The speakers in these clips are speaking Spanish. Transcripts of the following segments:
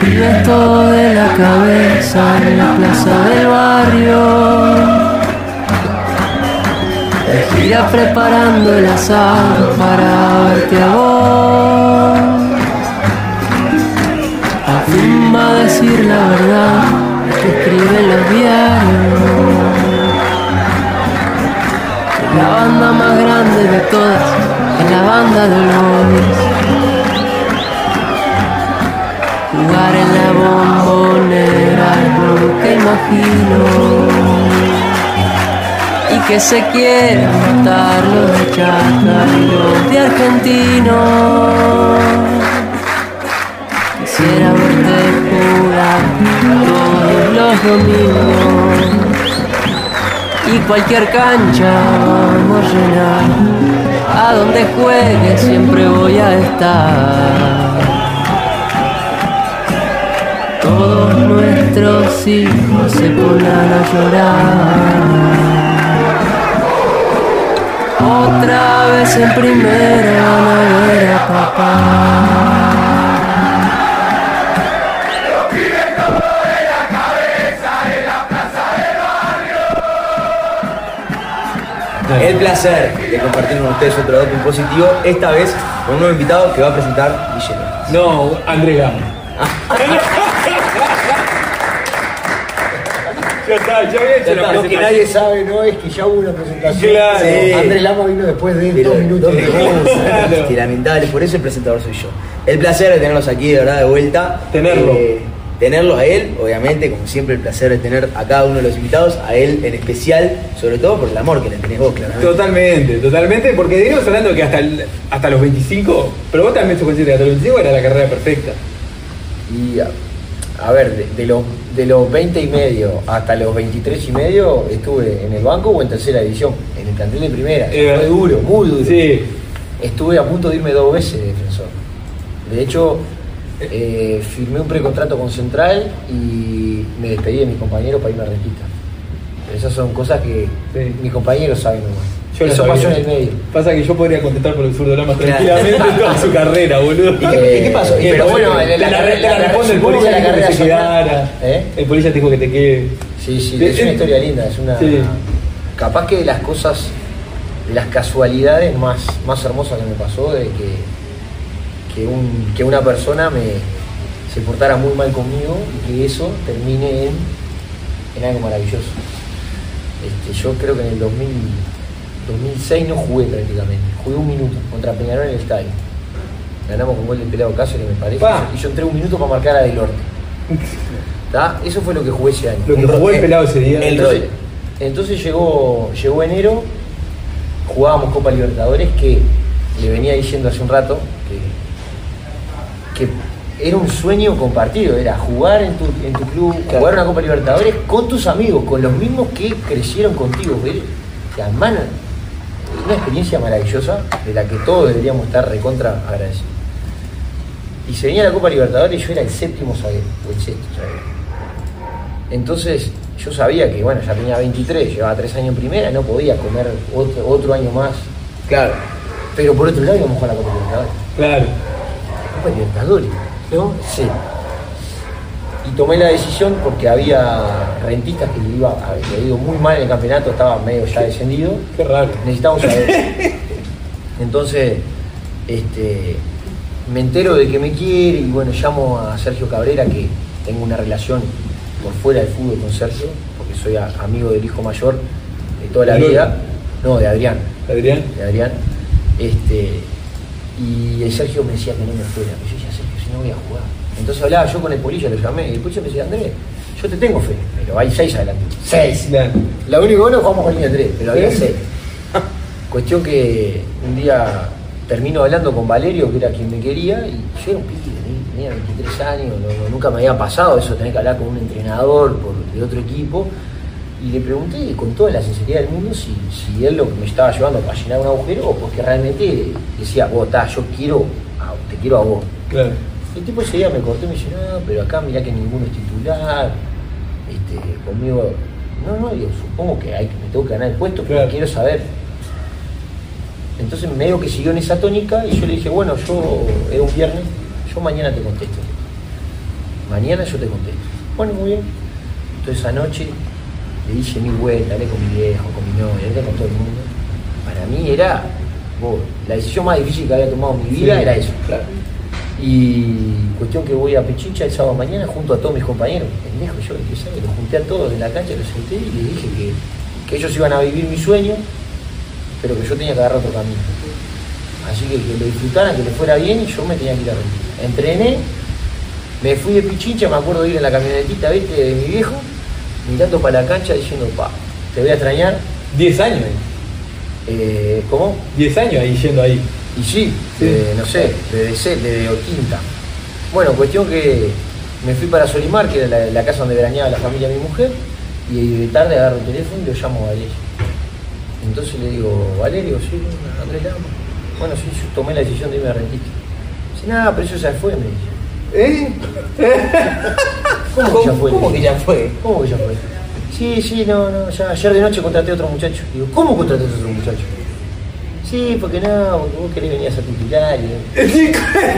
Vives todo de la cabeza en la plaza del barrio. Gira preparando el asado para verte a vos. Al fin va a decir la verdad que escriben los diarios. La banda más grande de todas es la banda de Lolis. Jugar en la bombonera es lo que imagino. Y que se quieren matar los de Chaca y los de Argentinos. Quisiera verte jugar todos los domingos. Y cualquier cancha vamos a llenar. A donde juegue siempre voy a estar. Todos nuestros hijos se ponen a llorar. Otra vez en primera van a ver a papá. El placer de compartir con ustedes otro dato positivo, esta vez con un nuevo invitado que va a presentar Guillermo. No, Andrés Gama. Ya está, ya había hecho la Lo que presentación. nadie sabe, ¿no? Es que ya hubo una presentación. Claro. Sí. Andrés Lama vino después de Pero 2 minutos de Claro. que lamentable, por eso el presentador soy yo. El placer de tenerlos aquí, de verdad, de vuelta. Tenerlo a él, obviamente, como siempre, el placer de tener a cada uno de los invitados, a él en especial, sobre todo por el amor que le tenés vos, claramente. Totalmente, porque venimos hablando que hasta los 25, pero vos también supiste que hasta los 25 era la carrera perfecta. Y a ver, de los 20 y medio hasta los 23 y medio estuve en el banco o en tercera división, en el plantel de primera. Fue duro, muy duro. Sí. Estuve a punto de irme 2 veces de defensor. De hecho, firmé un precontrato con Central y me despedí de mis compañeros para irme a Rentista. Esas son cosas que Sí. mis compañeros saben nomás. Yo no Eso sabía. pasó en el medio. Pasa que yo podría contestar por el sur de Lama Claro. tranquilamente toda su carrera, boludo. ¿Y qué pasó? Pero bueno, te la responde el supongo policía, que te dijo que se son- quedara. ¿Eh? El policía te dijo que te quede. Sí, sí, es una historia linda, es una. Sí. Capaz que de las cosas, de las casualidades más hermosas que me pasó, de que una persona se portara muy mal conmigo y que eso termine en algo maravilloso. Yo creo que en el 2006 no jugué prácticamente, jugué 1 minuto contra Peñarol en el estadio. Ganamos con gol de Pelado Cáceres, me parece, Pa. y yo entré 1 minuto para marcar a Del Orte. ¿Tá? Eso fue lo que jugué ese año. Lo que jugó el pelado ese día. Entonces llegó enero, jugábamos Copa Libertadores, que le venía diciendo hace un rato que era un sueño compartido, era jugar en tu club, jugar una Copa Libertadores con tus amigos, con los mismos que crecieron contigo. Hermano, una experiencia maravillosa de la que todos deberíamos estar recontra agradecidos. Y se venía la Copa Libertadores y yo era el 7º zaguero, o el 6º zaguero. Entonces yo sabía que bueno, ya tenía 23, llevaba 3 años en primera, no podía comer otro año más. Claro. Pero por otro lado íbamos a jugar la Copa Libertadores. Claro. La Copa Libertadores, ¿no? Sí. Y tomé la decisión porque había rentistas que le había ido muy mal en el campeonato, estaba medio ya descendido. Qué raro. Necesitamos saber. Entonces, me entero de que me quiere y bueno, llamo a Sergio Cabrera, que tengo una relación por fuera del fútbol con Sergio, porque soy amigo del hijo mayor de toda la ¿De vida. No, de Adrián. Adrián. De Adrián. Y el Sergio me decía que no me fuera. Y yo decía, Sergio, si no voy a jugar. Entonces hablaba yo con el Polilla, lo llamé, y el Polilla me decía, Andrés, yo te tengo fe, pero hay 6 adelante. 6. Claro. La única bueno jugamos con línea 3, pero había 6. Cuestión que un día termino hablando con Valerio, que era quien me quería, y yo era un pibe, tenía 23 años, nunca me había pasado eso, tener que hablar con un entrenador de otro equipo, y le pregunté con toda la sinceridad del mundo si él lo que me estaba llevando para llenar un agujero o porque realmente decía, vos, yo te quiero a vos. Claro. El tipo ese día me cortó y me dice, no, pero acá mirá que ninguno es titular, conmigo, no, yo supongo que me tengo que ganar el puesto, pero Claro. quiero saber. Entonces medio que siguió en esa tónica y yo le dije, bueno, era un viernes, yo mañana te contesto. mañana yo te contesto. Bueno, muy bien. Entonces esa noche le hice 1000 vueltas, hablé con mi viejo, con mi novia, hablé con todo el mundo. Para mí era, la decisión más difícil que había tomado en mi vida era eso. Claro. Y cuestión que voy a Pichincha el sábado mañana junto a todos mis compañeros. Pendejo, yo ¿qué sabe? Los junté a todos en la cancha, los senté y les dije que ellos iban a vivir mi sueño, pero que yo tenía que agarrar otro camino. Así que lo disfrutaran, que les fuera bien y yo me tenía que ir a rendir. Entrené, me fui de Pichincha, me acuerdo de ir en la camionetita, ¿viste? De mi viejo, mirando para la cancha diciendo, te voy a extrañar. 10 años. ¿Cómo? 10 años ahí yendo ahí. Y sí, no sé, desde Quinta. Bueno, cuestión que me fui para Solimar, que era la casa donde veraneaba la familia de mi mujer, y de tarde agarro el teléfono y lo llamo a Valerio. Entonces le digo, Valerio, sí, Andrés Lama. Bueno, sí, yo tomé la decisión de irme a rentista. Dice, nada, pero eso ya fue, me dice. ¿Cómo que ya fue? ¿Cómo que ya fue? ¿Cómo que ya fue? Sí, no, ya ayer de noche contraté a otro muchacho. Digo, ¿cómo contraté a otro muchacho? Sí, porque vos querés venir a ser titular. Sí,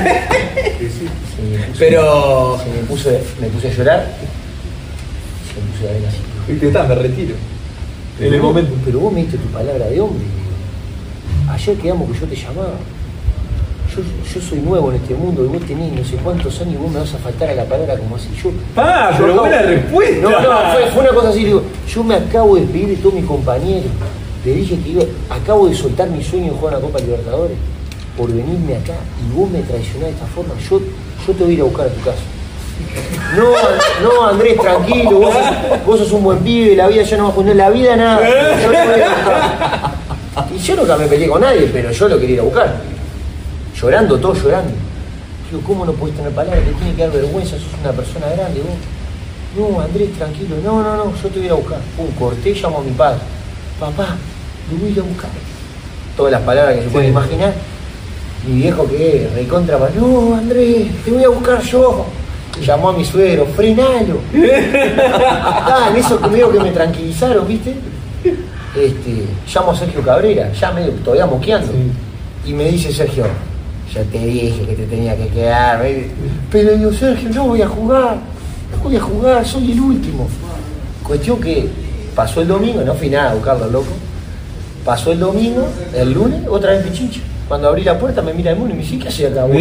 pero... me puse a llorar. Se me puse a ver así. Y te estás, me retiro. En el momento. Pero vos me diste tu palabra de hombre. Ayer quedamos que yo te llamaba. Yo soy nuevo en este mundo y vos tenés no sé cuántos años y vos me vas a faltar a la palabra como así. Pero buena respuesta. No, fue una cosa así, digo, yo me acabo de despedir de todos mis compañeros. Le dije que acabo de soltar mi sueño de jugar una Copa Libertadores por venirme acá y vos me traicionás de esta forma. Yo te voy a ir a buscar a tu casa. No, Andrés, tranquilo, vos sos un buen pibe, la vida ya no va a poner la vida nada. Yo te voy a buscar. Y yo nunca me peleé con nadie, pero yo lo quería ir a buscar. Llorando, todos llorando. Digo, ¿cómo no podés tener palabras? Te tiene que dar vergüenza, sos una persona grande vos. No, Andrés, tranquilo, no, yo te voy a ir a buscar. Corté, llamo a mi padre. Papá, lo voy a ir a buscar. Todas las palabras que se pueden imaginar. Mi viejo que recontra, no, Andrés, te voy a buscar yo. Llamó a mi suegro, frenalo. En eso medio que me tranquilizaron, ¿viste? Llamo a Sergio Cabrera, ya medio todavía moqueando. Sí. Y me dice Sergio, ya te dije que te tenía que quedar. Pero digo, Sergio, no voy a jugar, soy el último. Cuestión que pasó el domingo, no fui nada a buscarlo, loco. Pasó el domingo, el lunes, otra vez Pichincha. Cuando abrí la puerta me mira el mono y me dice, ¿qué hacía acá vos?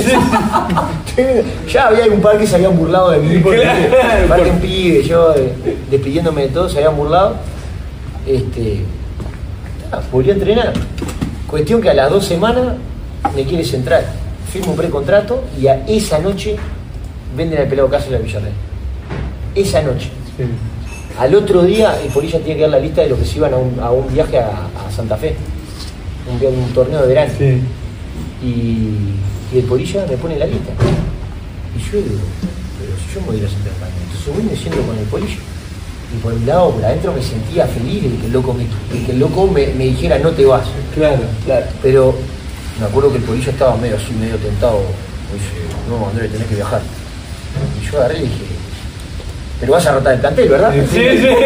Ya había un par que se habían burlado de mí, porque aparte un pibe, yo despidiéndome de todo, se habían burlado. Volví a entrenar. Cuestión que a las 2 semanas me quiere central. Firmo un precontrato y a esa noche venden al pelado Cáceres a Villarreal. Esa noche. Sí. Al otro día, el Polilla tenía que dar la lista de los que se iban a un viaje a Santa Fe. Un torneo de verano. Sí. Y el Polilla me pone la lista. Y yo digo, pero si yo me voy a ir a Santa Fe, entonces voy me siento con el Polilla. Y por un lado, por adentro me sentía feliz de que el loco me dijera no te vas. Claro. Pero me acuerdo que el Polilla estaba medio tentado. Me dice, no, Andrés, tenés que viajar. Y yo agarré y dije, pero vas a rotar el plantel, ¿verdad? Sí.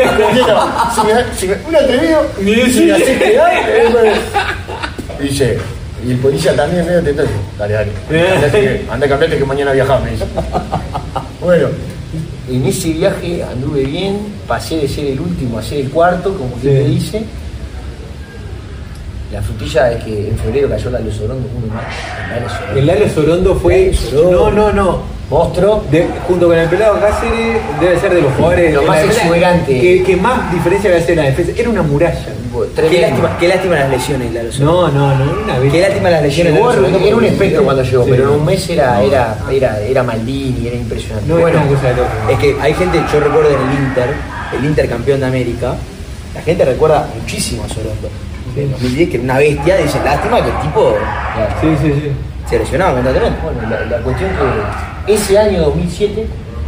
Un atrevido, si me haces quedar, dice, y el Polilla también medio tentado. Dale. Anda a cambiarte que mañana viajás, me dice. Bueno. En ese viaje anduve bien, pasé de ser el último a ser el cuarto, como quien te dice. La frutilla es que en febrero cayó Lalo Sorondo, uno más. El Lalo Sorondo fue. No. Monstruo. Junto con el pelado Cáceres, debe ser de los jugadores. Lo más exuberante. Que más diferencia había en la defensa. Era una muralla. Qué lástima las lesiones, Lalo Sorondo. No, una vez. Qué lástima las lesiones. Era un espectro cuando llegó, pero en un mes era Maldini, era impresionante. Bueno, es que hay gente, yo recuerdo en el Inter campeón de América, la gente recuerda muchísimo a Sorondo. En 2010, que era una bestia, dice, lástima que el tipo se lesionaba constantemente. Bueno, la cuestión que ese año 2007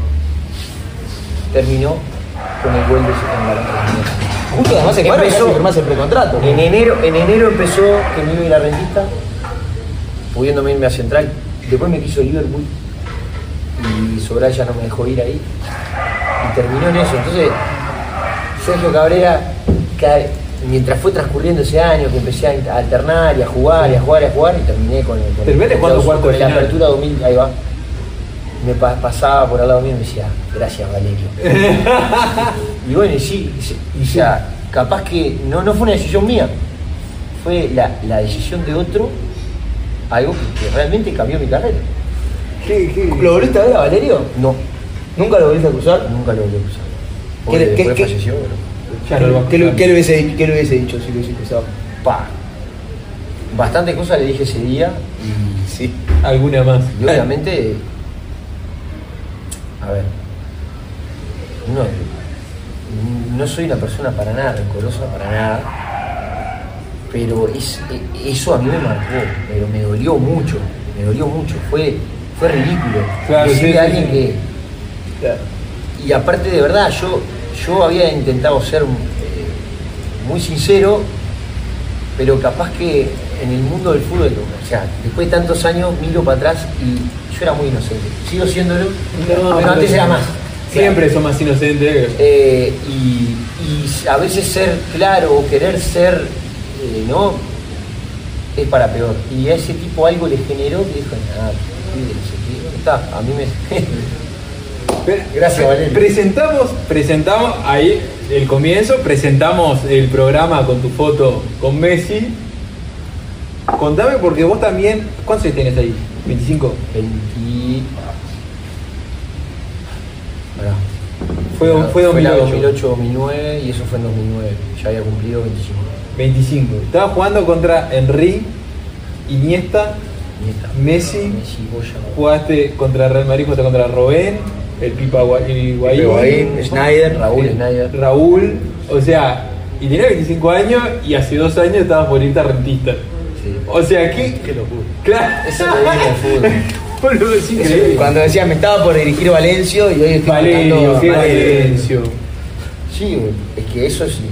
terminó con el gol de ese. Justo además se firmás el precontrato. En enero empezó que me iba a ir a Rentista, pudiéndome irme a Central. Después me quiso Liverpool y Sobral ya no me dejó ir ahí. Y terminó en eso. Entonces, Sergio Cabrera, mientras fue transcurriendo ese año, que empecé a alternar y a jugar, y terminé con el ¿Terminaste jugando cuarto de la apertura 2000, ahí va. me pasaba por al lado mío y me decía, gracias Valerio. Y bueno, sí, o sea, capaz que no fue una decisión mía, fue la decisión de otro, algo que realmente cambió mi carrera. ¿Lo volviste a ver a Valerio? No, ¿Nunca lo volviste a cruzar? nunca lo volví a cruzar. ¿Qué- Después qué- falleció, pero... Ya no lo vas a ¿Qué le cruzar. hubiese dicho si lo hubiese cruzado? Pa. Bastantes cosas le dije ese día Sí. Alguna más. y obviamente, a ver, no soy una persona para nada rencorosa, para nada, pero eso a mí me marcó, pero me dolió mucho, fue ridículo. Claro, Decirle sí, a alguien sí. que... Claro. Y aparte de verdad, yo había intentado ser muy sincero, pero capaz que en el mundo del fútbol, o sea, después de tantos años miro para atrás y yo era muy inocente. Sigo siéndolo, pero antes era más. Siempre son más inocentes. Y a veces ser claro o querer ser, ¿no? Es para peor. Y a ese tipo algo le generó que dijo, nada, está, a mí me... Gracias, Valerio. Presentamos ahí el comienzo, presentamos el programa con tu foto con Messi. Contame porque vos también, ¿cuántos años tenés ahí? ¿25? 20... Pará. Fue 2008. 2008, 2009 y eso fue en 2009. Ya había cumplido 25. 25. Estaba jugando contra Henry, Iniesta, Messi. Goya. Jugaste contra Real Madrid, jugaste contra Robben, el Pipa Higuaín, Higuaín, Schneider. Raúl Schneider. Raúl, o sea, y tenía 25 años y hace 2 años estabas por irte a Rentista. Sí. O sea, ¿qué locura? Claro. Eso lo viene del fútbol. Boludo, es increíble. Cuando decía me estaba por dirigir Valencio y hoy estoy Valerio, marcando qué a Valencio. Sí, es que eso sí.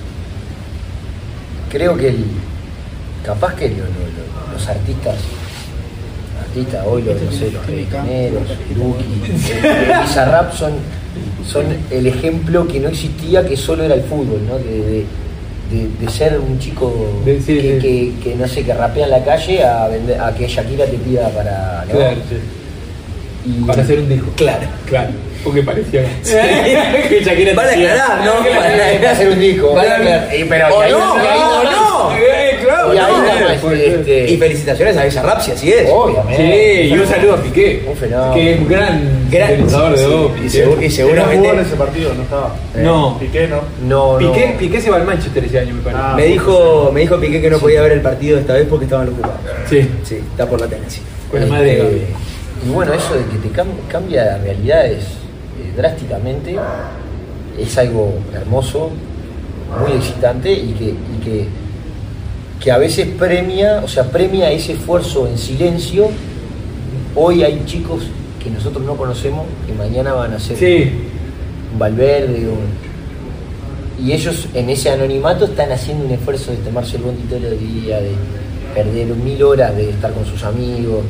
Creo que capaz que los artistas hoy, no sé, los reggaetoneros, Lucky, Bizarrap son el ejemplo que no existía, que solo era el fútbol, ¿no? De ser un chico que no sé, que rapea en la calle a que Shakira te pida para... ¿no? Claro, sí. Y- Para hacer un disco. Claro. Claro. Porque parecía. Sí. Que Shakira Para te- aclarar, ¿no? Para hacer un disco. Para aclarar. Pero O que ahí no, y ahí o nada no. más. Claro, Y ahí no, nada más, pues, Y felicitaciones a Bizarrap, si así es. Obviamente. Sí, y un saludo a Piqué. Un fenómeno. Que es un gran sintetizador de sí, voz. y, Piqué. seguro- y ¿Quién seguramente jugó en ese partido? No estaba. No. Piqué, ¿no? No, Piqué se va al Manchester ese año, me parece. Ah. me dijo Piqué que no podía ver el partido esta vez porque estaban los jugados. Sí. Sí, está por la tenencia. Con la madre de Gaby. Y bueno, eso de que te cambia la realidades drásticamente es algo hermoso, muy excitante y que a veces premia ese esfuerzo en silencio. Hoy hay chicos que nosotros no conocemos que mañana van a ser Sí. un Valverde y ellos en ese anonimato están haciendo un esfuerzo de tomarse el bondi todos los días, de perder 1000 horas de estar con sus amigos,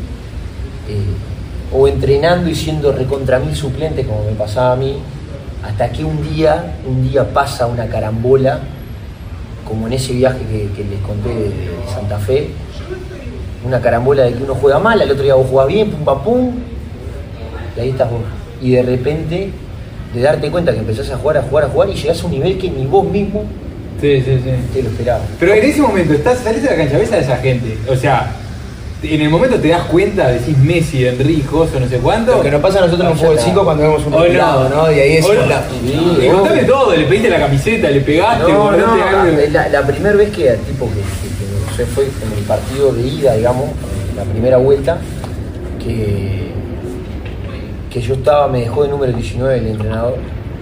o entrenando y siendo recontra 1000 suplentes como me pasaba a mí, hasta que un día pasa una carambola, como en ese viaje que les conté de Santa Fe, una carambola de que uno juega mal, al otro día vos jugás bien, pum pam pum, y ahí estás vos. Y de repente, de darte cuenta que empezás a jugar y llegás a un nivel que ni vos mismo Sí. te lo esperabas. Pero en ese momento, salís de la cancha, ves a esa gente. O sea, en el momento te das cuenta, decís Messi, Henry, Joso, no sé cuánto. Lo que nos pasa a nosotros en un Ya fútbol está. 5 cuando vemos un O retirado, ¿no? Y ahí es O no. la- Y contame todo, le pediste la camiseta, le pegaste, borraste algo. la primera vez que se fue en el partido de ida, digamos, la primera vuelta, que yo me dejó de número 19 el entrenador,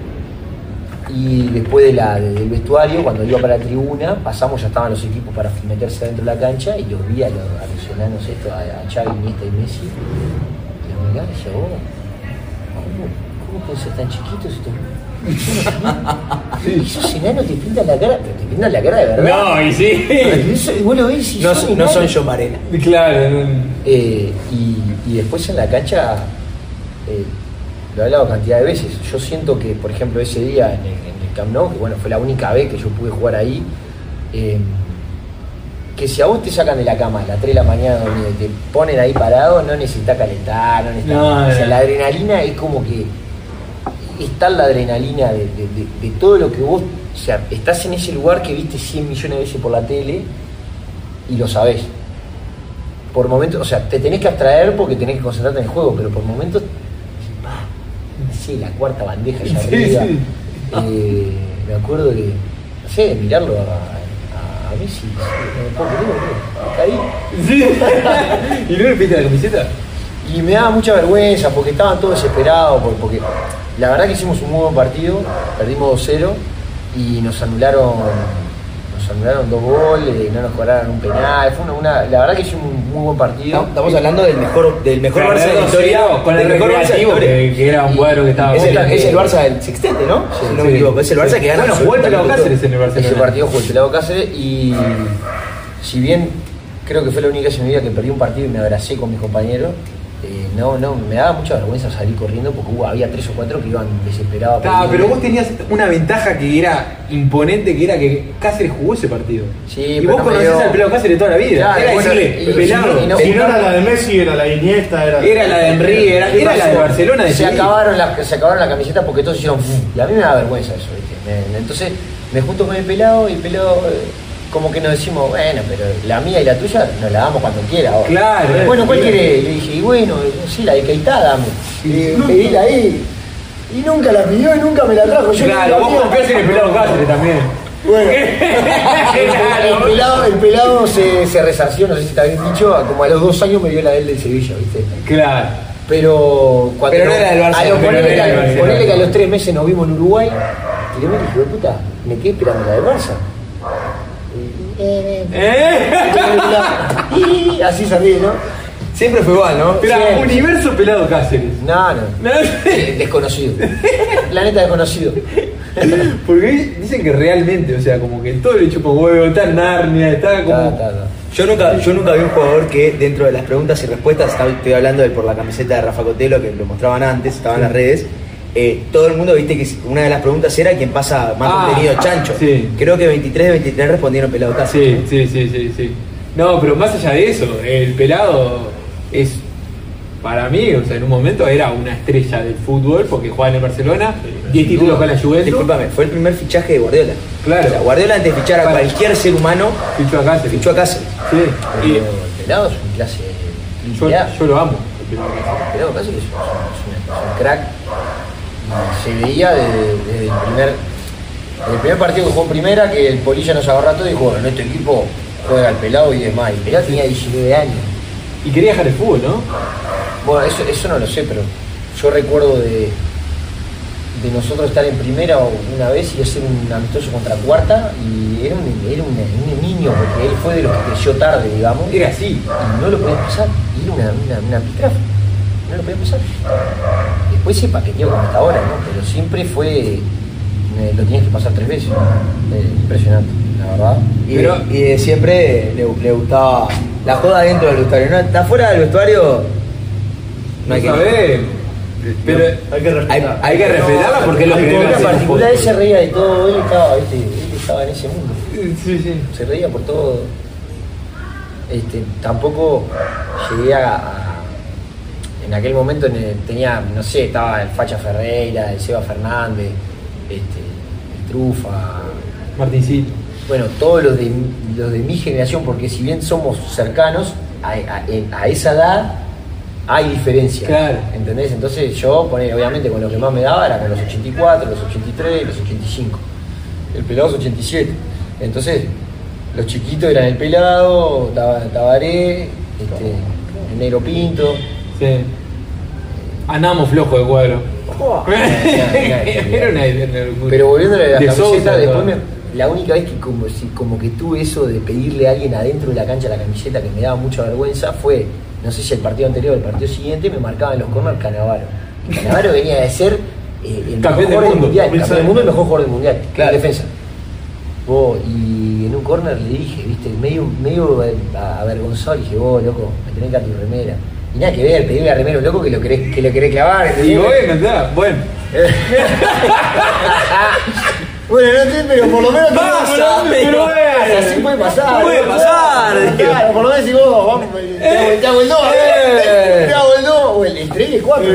y después del vestuario, cuando iba para la tribuna, pasamos, ya estaban los equipos para meterse dentro de la cancha, y los vi a los enanos estos, a Xavi, Iniesta y Messi, y los miraba y decía, ¿cómo pueden ser tan chiquitos estos? Y esos enanos te pintan la cara, pero te pintan la cara de verdad. No, y sí. Y vos lo ves y No, son no enanos. son John Marena. Claro. Y después en la cancha, lo he hablado cantidad de veces. Yo siento que, por ejemplo, ese día en el Camp Nou, que bueno, fue la única vez que yo pude jugar ahí, que si a vos te sacan de la cama a las 3 de la mañana dormido y te ponen ahí parado, no necesitas calentar, no necesitas... No, o sea, no. la adrenalina es como que... Es tal la adrenalina de todo lo que vos... O sea, estás en ese lugar que viste 100 millones de veces por la tele y lo sabés. Por momentos, o sea, te tenés que abstraer porque tenés que concentrarte en el juego, pero por momentos... No sé, la cuarta bandeja allá Sí, arriba. sí. Me acuerdo que... No sé, de mirarlo a Messi, no me puedo creer, caí. Sí. ¿Y no le pediste la camiseta? Y me daba mucha vergüenza porque estaban todos desesperados, porque la verdad que hicimos un muy buen partido, perdimos 2-0 y nos anularon 2 goles, no nos cobraron un penal, fue la verdad que hicimos un muy buen partido. Estamos hablando del mejor Barça de la historia. Con el del mejor Barça de la recreativo, historia. que era un cuadro que estaba... Es el Barça del sextete, ¿no? Sí, Si no me sí. equivoco. Es el Barça que gana. Bueno, jugó el Pelado Cáceres en el Barcelona. Ese partido jugó el Pelado Cáceres y si bien creo que fue la única vez en mi vida que perdí un partido y me abracé con mis compañeros, me daba mucha vergüenza salir corriendo porque había 3 o 4 que iban desesperados. Pero vos tenías una ventaja que era imponente, que era que Cáceres jugó ese partido. Sí, y pero vos no me conocés dio- al Pelado Cáceres toda la vida. Claro, Era bueno, decirle, y- pelado. y no- Si no era la de Messi, era la de Iniesta, era Era la de Henry, era la de Barcelona de se Sevilla. acabaron la camiseta porque todos hicieron y a mí me da vergüenza eso, ¿viste? Entonces me junto con el pelado y el pelado como que nos decimos, bueno, pero la mía y la tuya nos la damos cuando quiera ahora. Claro. Bueno, ¿cuál quiere? Le dije, y bueno, sí, la de Keita dame. Y pedíla ahí. Y nunca la pidió y nunca me la trajo. Yo Claro, nunca vos pido. confiás en el Pelado Cáceres también. Bueno, Claro. el pelado se resarció, no sé si está bien dicho, como a los 2 años me dio la de él del Sevilla, ¿viste? Claro. Pero cuando Pero no era del Barça, a lo- pero no ponele, era del Barcelona. ponele que a los 3 meses nos vimos en Uruguay y le dije, puta, me quedé esperando la del Barça. Y así salí, ¿no? Siempre fue igual, ¿no? Era Sí. Universo Pelado Cáceres. No. No. Desconocido. Planeta desconocido. Porque dicen que realmente, o sea, como que todo le chupa un huevo, está en Narnia, está como... Ta. Yo nunca vi un jugador que dentro de las preguntas y respuestas, estoy hablando por la camiseta de Rafa Cotelo, que lo mostraban antes, estaba en las redes, todo el mundo, viste que una de las preguntas era quién pasa más contenido, Chancho. Sí. Creo que 23 de 23 respondieron Pelado Cáceres. Sí. No, pero más allá de eso, el Pelado es, para mí, o sea, en un momento era una estrella del fútbol porque jugaba en el Barcelona, 10 títulos con la Juventus. Disculpame, fue el primer fichaje de Guardiola. Claro. O sea, Guardiola antes de fichar a Claro. cualquier ser humano, Fichó a Cáceres. fichó a Cáceres. Sí. Pero el pelado es un clase. Yo lo amo. el Pelado Cáceres. El pelado casi que es un crack. Y se veía desde el primer partido que jugó en primera, que el Polilla nos agarró todo y dijo, bueno, este equipo juega al pelado y demás. Y el pelado tenía 19 años. Y quería dejar el fútbol, ¿no? Bueno, eso no lo sé, pero yo recuerdo de nosotros estar en primera una vez y hacer un amistoso contra Cuarta y era un niño, porque él fue de los que creció tarde, digamos, Era así. y no lo podías pasar, y era una pitrafa, no lo podías pasar. Después se paqueteó como hasta ahora, ¿no? Pero siempre fue, lo tenías que pasar 3 veces, impresionante, la verdad. Y de siempre le gustaba la joda dentro del vestuario. No, está fuera del vestuario, no hay que. saber. Pero hay que respetarla porque es lo que debe En hacer un particular él se fútbol. reía de todo, él estaba en ese mundo. Sí. Se reía por todo. Tampoco llegué en aquel momento tenía, no sé, estaba el Facha Ferreira, el Seba Fernández, el Trufa, Martincito. bueno, todos los de mi generación, porque si bien somos cercanos, a esa edad hay diferencia. Claro. ¿Entendés? Entonces yo, obviamente con lo que más me daba era con los 84, los 83, los 85. El pelado es 87. Entonces, los chiquitos eran el pelado, Tabaré, el negro Pinto. Sí. Andamos flojo de cuadro. Era una locura. Pero volviendo a la De camiseta, Sousa, después todo. la única vez que como que tuve eso de pedirle a alguien adentro de la cancha la camiseta que me daba mucha vergüenza fue, no sé si el partido anterior o el partido siguiente, me marcaban los corners Cannavaro. Cannavaro venía de ser el Campeón mejor del del mundo. mundial, campeón del mundo y el mejor jugador del mundial, Claro. en defensa. Y en un corner le dije, viste, medio avergonzado, le dije, loco, me tenés que dar tu remera. Y nada que ver, pedirle a remera a un loco que lo querés clavar. Y ¿entendés? bueno, bueno. Bueno, no sé, pero por lo menos Pasa, pero así puede pasar. Puede pasar. Claro, por lo menos si vos, vamos, te hago el 2, te hago el 2, o el 3 y el 4.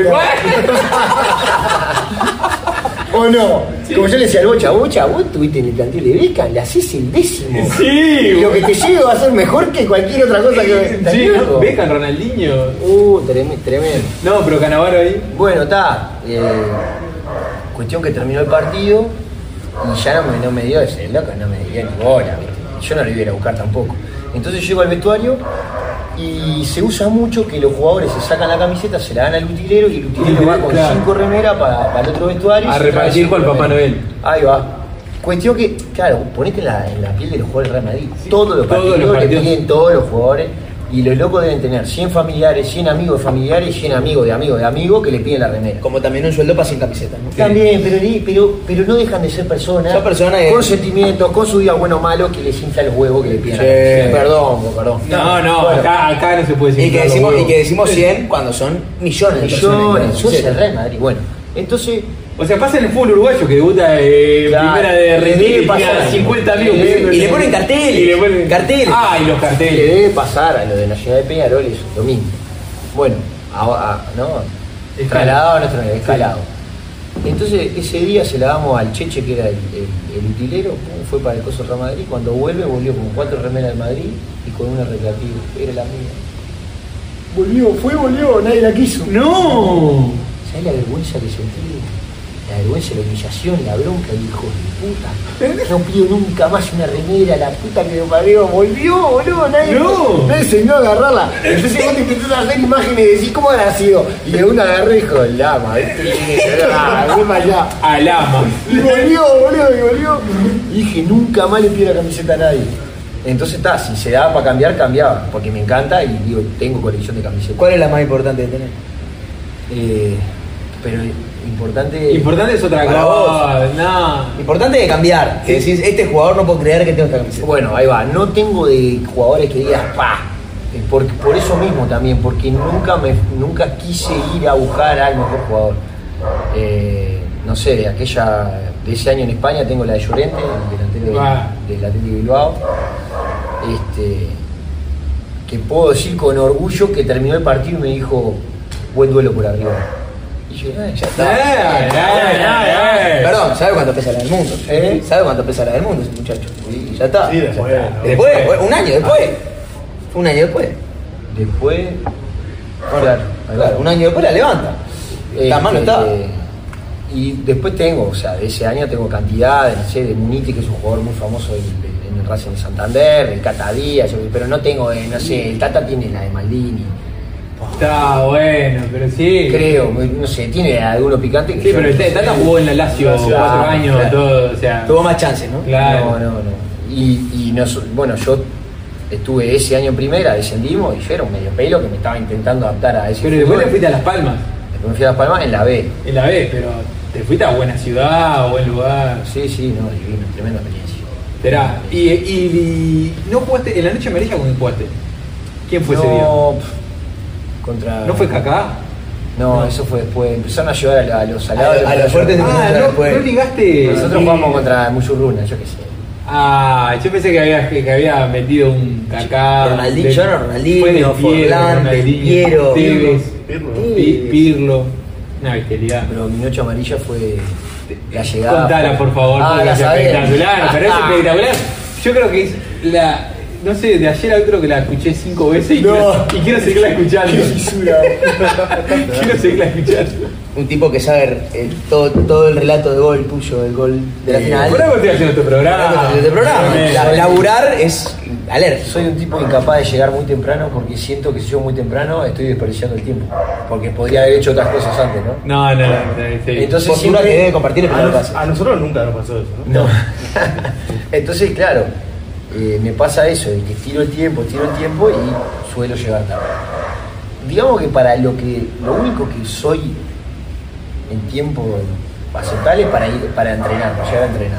¿O no? Sí. Como yo le decía al Bocha, vos estuviste en el plantel de Beckham, le haces el 10º. Sí. Y lo que te llegue va a ser mejor que cualquier otra cosa que... Sí, ¿no? Beckham, Ronaldinho. Tremendo. No, pero Cannavaro ahí. Bueno, está. Cuestión que terminó el partido y ya no me dio ese loco, no me dio ni bola. Yo no lo iba a buscar tampoco. Entonces llego al vestuario y se usa mucho que los jugadores se sacan la camiseta, se la dan al utilero y el utilero va con 5 remeras para el otro vestuario. A repartir con el Papá Noel. Ahí va. Cuestión que, claro, ponete en la piel de los jugadores del Real Madrid. Sí, todos los partidos le piden todos los jugadores. Y los locos deben tener 100 familiares, 100 amigos de familiares, 100 amigos de amigos de amigos que le piden la remera. Como también un sueldo para 100 camisetas, ¿no? También, pero no dejan de ser personas. Son personas con sentimientos, con su día bueno o malo, que les infla los huevos que le piden la camiseta. Perdón. No, bueno, acá no se puede decir. Y que decimos 100 cuando son millones de personas. Sos el Real Madrid. Bueno, entonces... O sea, pasa en el fútbol uruguayo que debuta primera de rendir y pasa 50 amigos. Y le ponen carteles. Y le ponen carteles. Y los carteles. Le debe pasar a lo de Nacional de Peñarol eso, lo mismo. Bueno, trasladado a nuestro escalado. Entonces ese día se la damos al Cheche, que era el utilero, fue para el Coso Real Madrid. Cuando volvió con 4 remeras del Madrid y con una recreativa. Era la mía. Volvió, nadie la quiso. ¡No! ¿Sabés la vergüenza que sentí? La vergüenza, la humillación, la bronca, el hijo de puta. No pido nunca más una remera, la puta que me parió. Volvió, boludo, nadie se vino a agarrarla. Entonces vos te empezás a hacer imágenes y decís, ¿cómo habrá sido? Y de una agarré y dijo, el lama, allá. Al ama. Y volvió. Y dije, nunca más le pido la camiseta a nadie. Entonces si se daba para cambiar, cambiaba. Porque me encanta y digo, tengo colección de camisetas. ¿Cuál es la más importante de tener? Pero importante es otra cosa. No. Importante de cambiar. Que decís, este jugador no puedo creer que tengo esta camiseta. Bueno, ahí va. No tengo de jugadores que digas, por eso mismo también, porque nunca quise ir a buscar al mejor jugador. No sé, de ese año en España tengo la de Llorente, el delantero del Atlético Bilbao. Que puedo decir con orgullo que terminó el partido y me dijo, buen duelo por arriba. Y yo, ya está. Perdón, ¿sabe cuánto pesa la del mundo? ¿Sabe cuánto pesa la del mundo ese muchacho? Sí, ya está. Sí, después. Después, un año después. Un año después. Claro, un año después la levanta. La mano está. Y después tengo, o sea, de ese año tengo cantidades, no sé, de Muniti, que es un jugador muy famoso en el Racing de Santander, el Cata Díaz, pero no tengo, no sé, el Tata tiene la de Maldini. Está bueno, pero sí. Creo, no sé, tiene alguno picante que sí, pero el Tata jugó en la Lazio 4 años, claro. Todo, o sea. Tuvo más chances, ¿no? Claro. No. Y no, bueno, yo estuve ese año en primera, descendimos y yo era un medio pelo que me estaba intentando adaptar a ese. Pero después te fuiste a Las Palmas. Después me fui a Las Palmas en la B. En la B, pero te fuiste a buena ciudad, buen lugar. Sí, no, divino, tremenda experiencia. Esperá, y no jugaste, en la noche amarilla, ¿con quién jugaste? ¿Quién fue ese día? ¿No fue Kaká? No, eso fue después. Empezaron a llevar a los salados. A los fuertes de no ligaste. Nosotros jugamos contra Muyurruna, yo qué sé. Yo pensé que había metido un Kaká. Ronaldinho, Forlán, Piero, Pirlo. Una bestialidad. Pero mi noche amarilla fue la llegada. Contala, por favor, porque es espectacular. Pero es espectacular. Yo creo que es la. No sé, de ayer a hoy creo que la escuché 5 veces y quiero seguirla escuchando. Quiero seguirla escuchando. Un tipo que sabe todo el relato de gol tuyo, el gol de la final. Por algo estoy haciendo este programa. Laburar es alérgico. Soy un tipo incapaz de llegar muy temprano porque siento que si llego muy temprano estoy desperdiciando el tiempo. Porque podría haber hecho otras cosas antes, ¿no? No. Sí. Entonces siempre que debe compartir el a nosotros nunca nos pasó eso, ¿no? Entonces, claro. Me pasa eso, de que tiro el tiempo y suelo llegar tarde. Digamos que lo único que soy en tiempo aceptable para entrenar, para llegar a entrenar.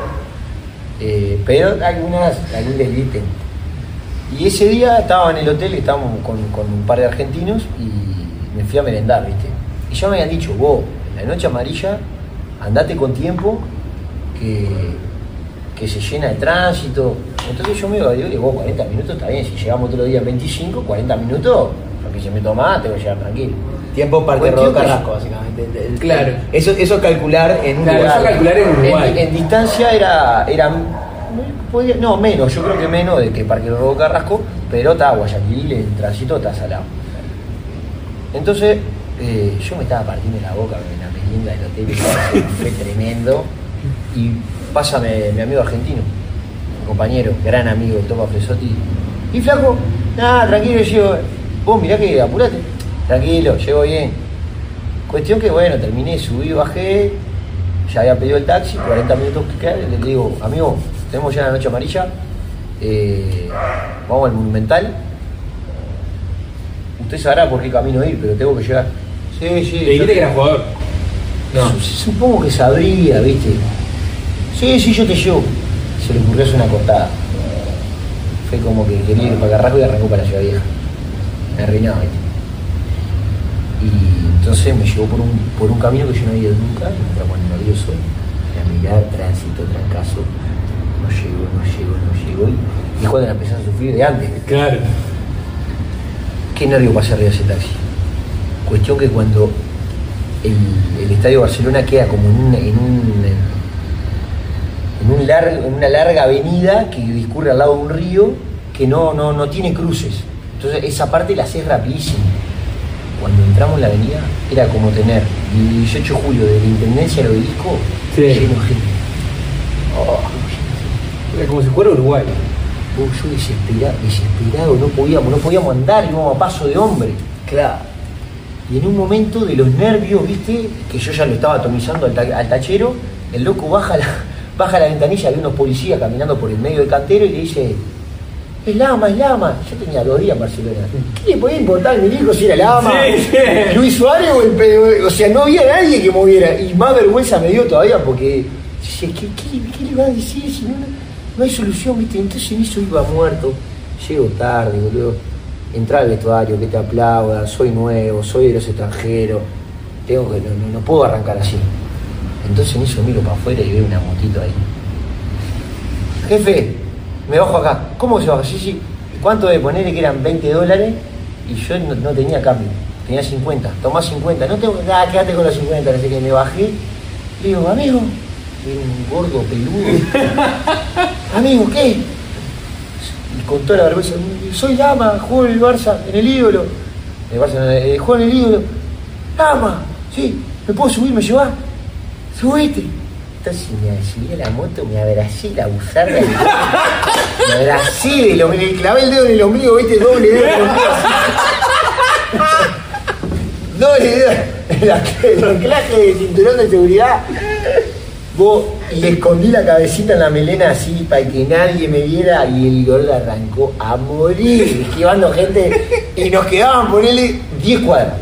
Pero algún desliz tengo. Y ese día estaba en el hotel, estábamos con un par de argentinos y me fui a merendar, ¿viste? Y ya me habían dicho, vos, en la noche amarilla, andate con tiempo, que se llena de tránsito. Entonces yo me digo, vos 40 minutos está bien, si llegamos otro día en 25, 40 minutos, porque si me tomás, tengo que llegar tranquilo. Tiempo Parque Rodó Carrasco, básicamente. Claro. Eso calcular en un Claro, lugar. eso calcular en Uruguay. En distancia era no, menos, yo creo que menos de que Parque Rodó Carrasco, pero está Guayaquil, el tránsito está salado. Entonces, yo me estaba partiendo la boca en la merienda del hotel, fue tremendo. Y pásame mi amigo argentino, mi compañero, gran amigo, Topa Fresotti. Y flaco, nada, tranquilo, llego. Vos mirá que apurate. Tranquilo, llego bien. Cuestión que bueno, terminé, subí, bajé, ya había pedido el taxi, 40 minutos que quedan, le digo, amigo, tenemos ya la noche amarilla, vamos al Monumental. Usted sabrá por qué camino ir, pero tengo que llegar. Sí. ¿Te dijiste que era jugador? No. Supongo que sabría, ¿viste? Sí, yo te llevo. Se le ocurrió hacer una cortada. Fue como que quería ir para Carrasco y arrancó para la Ciudad Vieja. Me arruinaba, ¿viste? Y entonces me llevó por un camino que yo no había ido nunca, y me estaba poniendo nervioso. A mirar, tránsito, trancazo. No llego. Y cuando la empecé a sufrir de antes. Claro. Qué nervio pasé arriba de ese taxi. Cuestión que cuando el Estadio Barcelona queda como en una larga avenida que discurre al lado de un río que no tiene cruces. Entonces esa parte la haces rapidísimo. Cuando entramos en la avenida era como tener el 18 de julio de la Intendencia del Obelisco lleno de gente. Era como si fuera Uruguay. Yo desesperado, no podíamos andar, íbamos a paso de hombre. Claro. Y en un momento de los nervios, viste, que yo ya lo estaba atomizando al tachero, el loco baja la ventanilla, había unos policías caminando por el medio del cantero y le dice, es Lama. Yo tenía 2 días en Barcelona. ¿Qué le podía importar mi hijo si era Lama? Sí. Luis Suárez o sea, no había nadie que moviera. Y más vergüenza me dio todavía porque dice, ¿qué le va a decir si no hay solución, viste? Entonces en eso iba muerto. Llego tarde, boludo. Entrar al vestuario, que te aplaudan, soy nuevo, soy de los extranjeros. No puedo arrancar así. Entonces en eso miro para afuera y veo una motito ahí. Jefe, me bajo acá. ¿Cómo se baja? Sí. ¿Cuánto de ponerle que eran $20? Y yo no tenía cambio. Tenía 50. Tomá 50. No tengo nada, quédate con los 50. Así que me bajé. Le digo, amigo. Era un gordo peludo. Amigo, ¿qué? Y con toda la vergüenza, soy Lama, juego en el Barça, en el Ídolo. En el Barça, juego en el Ídolo. Lama, sí, ¿me puedo subir? ¿Me llevás? Subiste. Entonces me subí a la moto, me abracé la buzarda. Me abracé le clavé el dedo en el ombligo, ¿viste? Doble dedo en el ombligo. Doble dedo. El anclaje de cinturón de seguridad. Y le escondí la cabecita en la melena así para que nadie me viera y el gordo arrancó a morir, esquivando gente y nos quedaban ponerle 10 cuadras.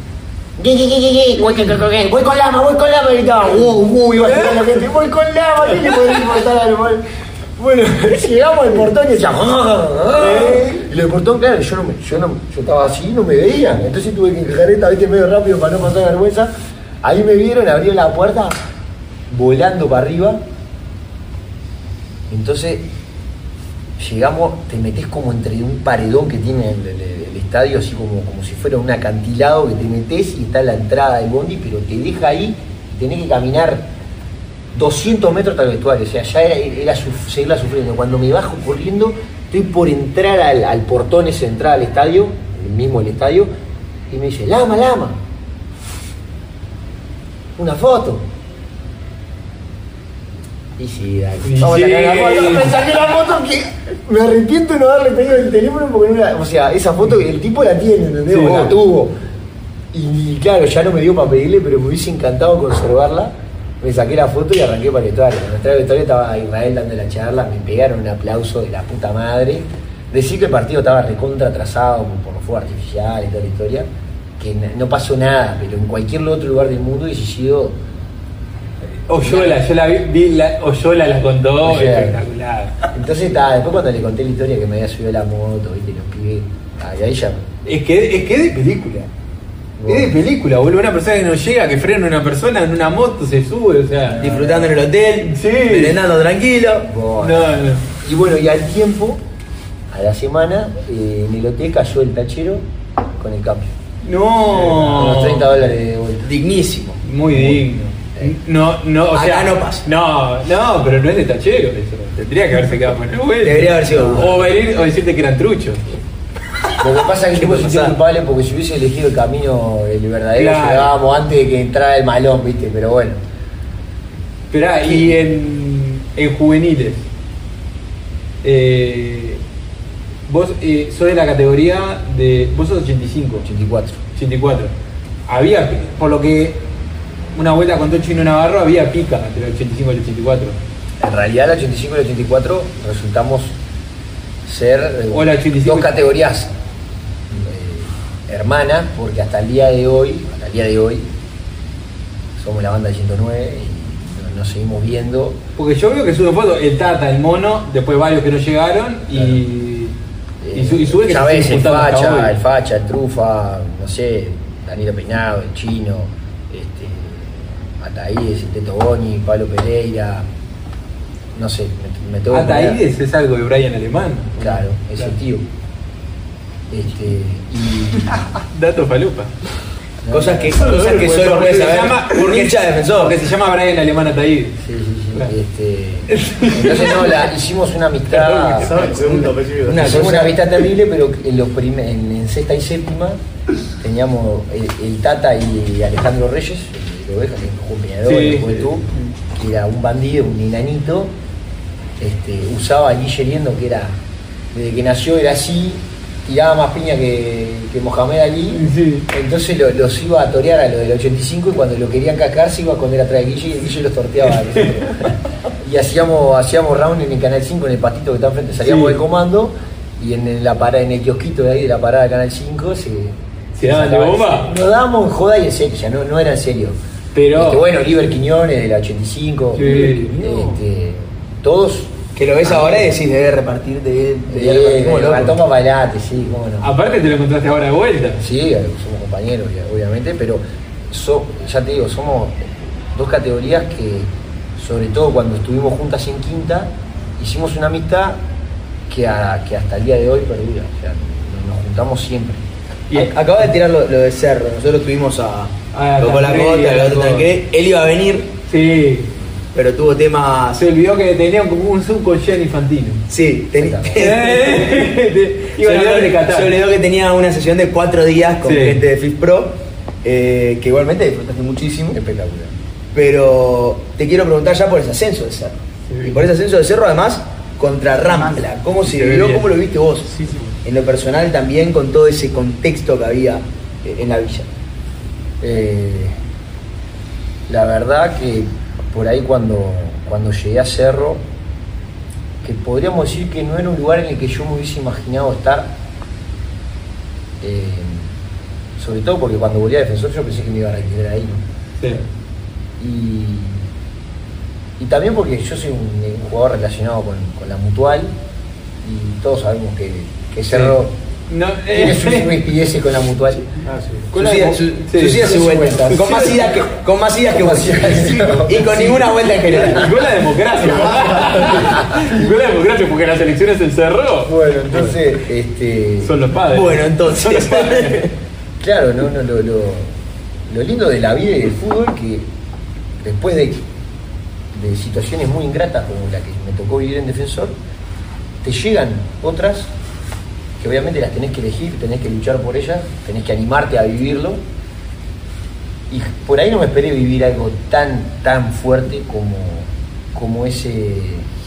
Voy con Lama, gritaba. Iba a llegar la gente, voy con Lama, ¿qué le podría importar al mal? Bueno, llegamos al portón y decíamos, y el portón, claro, yo estaba así, no me veían, entonces tuve que encajar esta vez medio rápido para no pasar vergüenza. Ahí me vieron, abrieron la puerta, volando para arriba. Entonces llegamos, te metés como entre un paredón que tiene el estadio, así como si fuera un acantilado que te metés y está la entrada del bondi, pero te deja ahí y tenés que caminar 200 metros hasta el vestuario. O sea, ya era seguirla sufriendo. Cuando me bajo corriendo, estoy por entrar al portón ese de entrada al estadio, el estadio, y me dice, Lama, una foto. Y sí, dale. Vamos a sacar la foto. Me saqué la foto que me arrepiento de no haberle pedido el teléfono porque no la. O sea, esa foto el tipo la tiene, ¿entendés? Sí, la tuvo. Y claro, ya no me dio para pedirle, pero me hubiese encantado conservarla. Me saqué la foto y arranqué para el vestuario. Cuando entré al vestuario estaba Israel dando la charla, me pegaron un aplauso de la puta madre. Decir que el partido estaba recontra atrasado por los fuegos artificiales y toda la historia, que no pasó nada, pero en cualquier otro lugar del mundo hubiese sido. Oyola, yo la vi, Oyola la contó, O sea, espectacular. Entonces después cuando le conté la historia que me había subido la moto, viste, los pibes, ahí ya. Es que de película. Es de película, boludo. Una persona que no llega, que frena una persona en una moto, se sube, o sea. Disfrutando en el hotel, Sí. merendando tranquilo. No, no. Y bueno, y al tiempo, a la semana, en el hotel cayó el tachero con el cambio. Con los $30 de vuelta. Dignísimo. Muy digno. No, o sea. Acá no pasa. No, pero no es de tachero eso. Tendría que haberse quedado con el vuelto. Debería haber sido. O venir o decirte que eran truchos. Lo que pasa es que ¿Qué yo me puede sentí pasar? culpable porque si hubiese elegido el camino, el verdadero, Claro. llegábamos antes de que entrara el malón, ¿viste? Pero bueno. Esperá, y en juveniles. Vos sos de la categoría de. Vos sos 85. 84. 84. Había, por lo que una vuelta contó Chino Navarro, había pica entre el 85 y el 84. En realidad, el 85 y el 84 resultamos ser O la 85. dos categorías hermanas, porque hasta el día de hoy, somos la banda de 109 y nos seguimos viendo. Porque yo veo que suben fotos, el Tata, el Mono, después varios que no llegaron y suben que se Chávez, siguen el juntando hasta hoy. Facha, el Trufa, no sé, Danilo Peinado, el Chino, Ataídes, el Teto Boni, Pablo Pereira, no sé, me tengo que poner- Ataídes es algo de Brian Alemán. Claro, es el tío. Dato falupa. Cosas que Porque solo puedes se saber llama- porque hincha defensor. Porque se llama Brian Alemán Ataídes. Sí. Claro. Entonces hicimos una amistad. ¿Sabes? El segundo apellido. Hicimos una amistad terrible, pero en sexta y séptima teníamos el Tata y Alejandro Reyes, el de Oveja, que jugó en Peñarol, Sí, en Juventud, que era un bandido, un enanito. Usaba a Guille Liendo, que era, desde que nació era así, tiraba más piña que Mohamed Ali. Sí. Entonces los iba a torear a los del 85 y cuando lo querían cacar se iba a esconder atrás de Guille y el Guille los torteaba. Y hacíamos round en el Canal 5, en el patito que está enfrente, salíamos Sí. del comando y en el kiosquito de ahí de la parada del Canal 5 ¿Se daban de bomba? Nos dábamos en joda y en serio, ya no era en serio. Pero. Bueno, Oliver Quiñones de la 85, Sí. todos. Que lo ves ahora y decís, debe repartirte. Como ratón para adelante, sí, cómo no. Aparte te lo encontraste ahora de vuelta. Sí, somos compañeros, obviamente, pero ya te digo, somos dos categorías que, sobre todo cuando estuvimos juntas en quinta, hicimos una amistad que hasta el día de hoy perdura. O sea, nos juntamos siempre. Y Acaba de tirar lo de Cerro. Nosotros tuvimos a Coco la Tancredi, Cota, a el otro Coco. Tancredi. Él iba a venir, sí. pero tuvo temas. Se olvidó que tenía como un Zoom con Gianni Infantino. Sí, Iban a hablar de Qatar. se olvidó que tenía una sesión de 4 días con Sí. gente de FIF Pro, que igualmente disfrutaste muchísimo. Espectacular. Pero te quiero preguntar ya por ese ascenso de Cerro. Sí. Y por ese ascenso de Cerro, además, contra Rampla. ¿Cómo se Se ve vivió? bien. ¿Cómo lo viste vos? Sí, sí. En lo personal también, con todo ese contexto que había en la villa. La verdad que por ahí cuando llegué a Cerro, que podríamos decir que no era un lugar en el que yo me hubiese imaginado estar, sobre todo porque cuando volví a Defensor yo pensé que me iba a retirar ahí, ¿no? Sí. Y también porque yo soy un jugador relacionado con la Mutual y todos sabemos que Cerro No, tiene sus pies con la Mutual. Ah, sí. Con Sus la- idas- sí, sus idas y sus vueltas. vueltas. Con más idas que Con más idas que- Y con ninguna vuelta en general. Y con la democracia, ¿verdad? Y con la democracia, porque las elecciones en Cerro Bueno, entonces, son los padres. Bueno, entonces. claro, lo lindo de la vida y del fútbol que después de situaciones muy ingratas como la que me tocó vivir en Defensor, te llegan otras que obviamente las tenés que elegir, tenés que luchar por ellas, tenés que animarte a vivirlo. Y por ahí no me esperé vivir algo tan fuerte como ese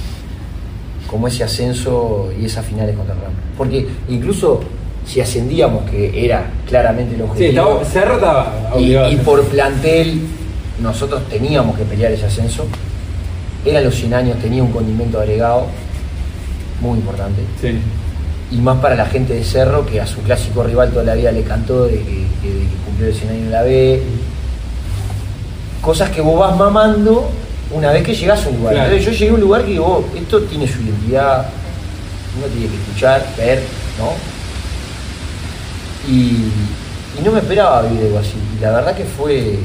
ascenso y esas finales contra Rampla. Porque incluso si ascendíamos, que era claramente el Sí, objetivo, Cerro estaba y obligado. por plantel nosotros teníamos que pelear ese ascenso. Eran los 100 años, tenía un condimento agregado muy importante. Sí. Y más para la gente de Cerro, que a su clásico rival toda la vida le cantó de que cumplió el 100 años en la B. Cosas que vos vas mamando una vez que llegás a un lugar. Claro. Entonces yo llegué a un lugar que digo, esto tiene su identidad, uno tiene que escuchar, ver, ¿no? Y Y no me esperaba vivir algo así. Y la verdad que fue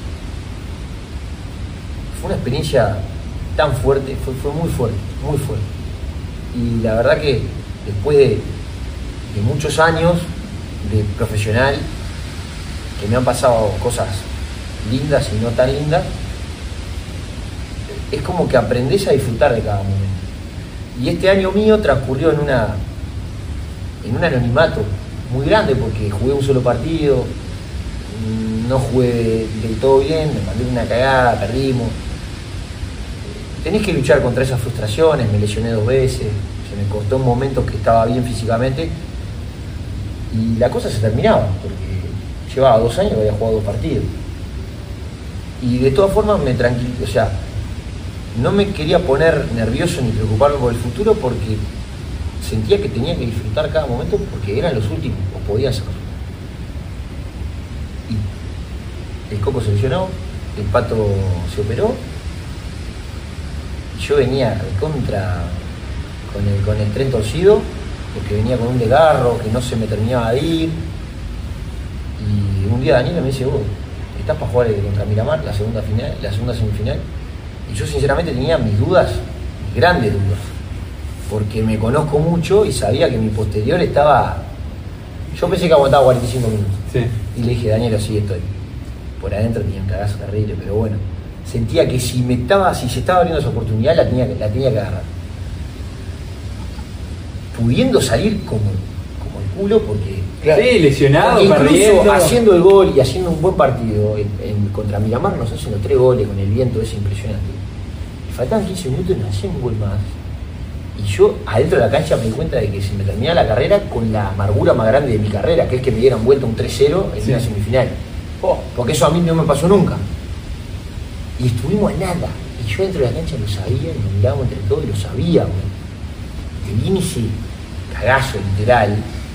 una experiencia tan fuerte, fue muy fuerte, muy fuerte. Y la verdad que después de muchos años de profesional, que me han pasado cosas lindas y no tan lindas, es como que aprendés a disfrutar de cada momento. Y este año mío transcurrió en un anonimato muy grande, porque jugué un solo partido, no jugué del todo bien, me mandé una cagada, perdimos. Tenés que luchar contra esas frustraciones, me lesioné 2 veces, se me costó en momentos que estaba bien físicamente, y la cosa se terminaba, porque llevaba 2 años que había jugado 2 partidos. Y de todas formas me tranquilizé, o sea, no me quería poner nervioso ni preocuparme por el futuro, porque sentía que tenía que disfrutar cada momento, porque eran los últimos, o podía ser. Y el Coco se lesionó, el Pato se operó, y yo venía recontra con el tren torcido, porque venía con un desgarro que no se me terminaba de ir. Y un día Daniela me dice: vos estás para jugar contra Miramar la segunda semifinal. Y yo sinceramente tenía mis dudas, mis grandes dudas, porque me conozco mucho y sabía que mi posterior estaba... Yo pensé que aguantaba 45 minutos. Sí. Y le dije: Daniela, sí, estoy. Por adentro tenía un cagazo terrible, pero bueno, sentía que si se estaba abriendo esa oportunidad, la tenía que agarrar. Pudiendo salir como el culo, porque... Claro. Sí, lesionado, incluso perdiendo. haciendo el gol y haciendo un buen partido contra Miramar, nos hacen los 3 goles con el viento, es impresionante. Y faltaban 15 minutos y nos hacían un gol más. Y yo adentro de la cancha me di cuenta de que se me terminaba la carrera con la amargura más grande de mi carrera, que es que me dieran vuelta un 3-0 en una semifinal. Porque eso a mí no me pasó nunca. Y estuvimos a nada. Y yo dentro de la cancha lo sabía, y nos mirábamos entre todos y lo sabíamos. Te viene ese cagazo literal.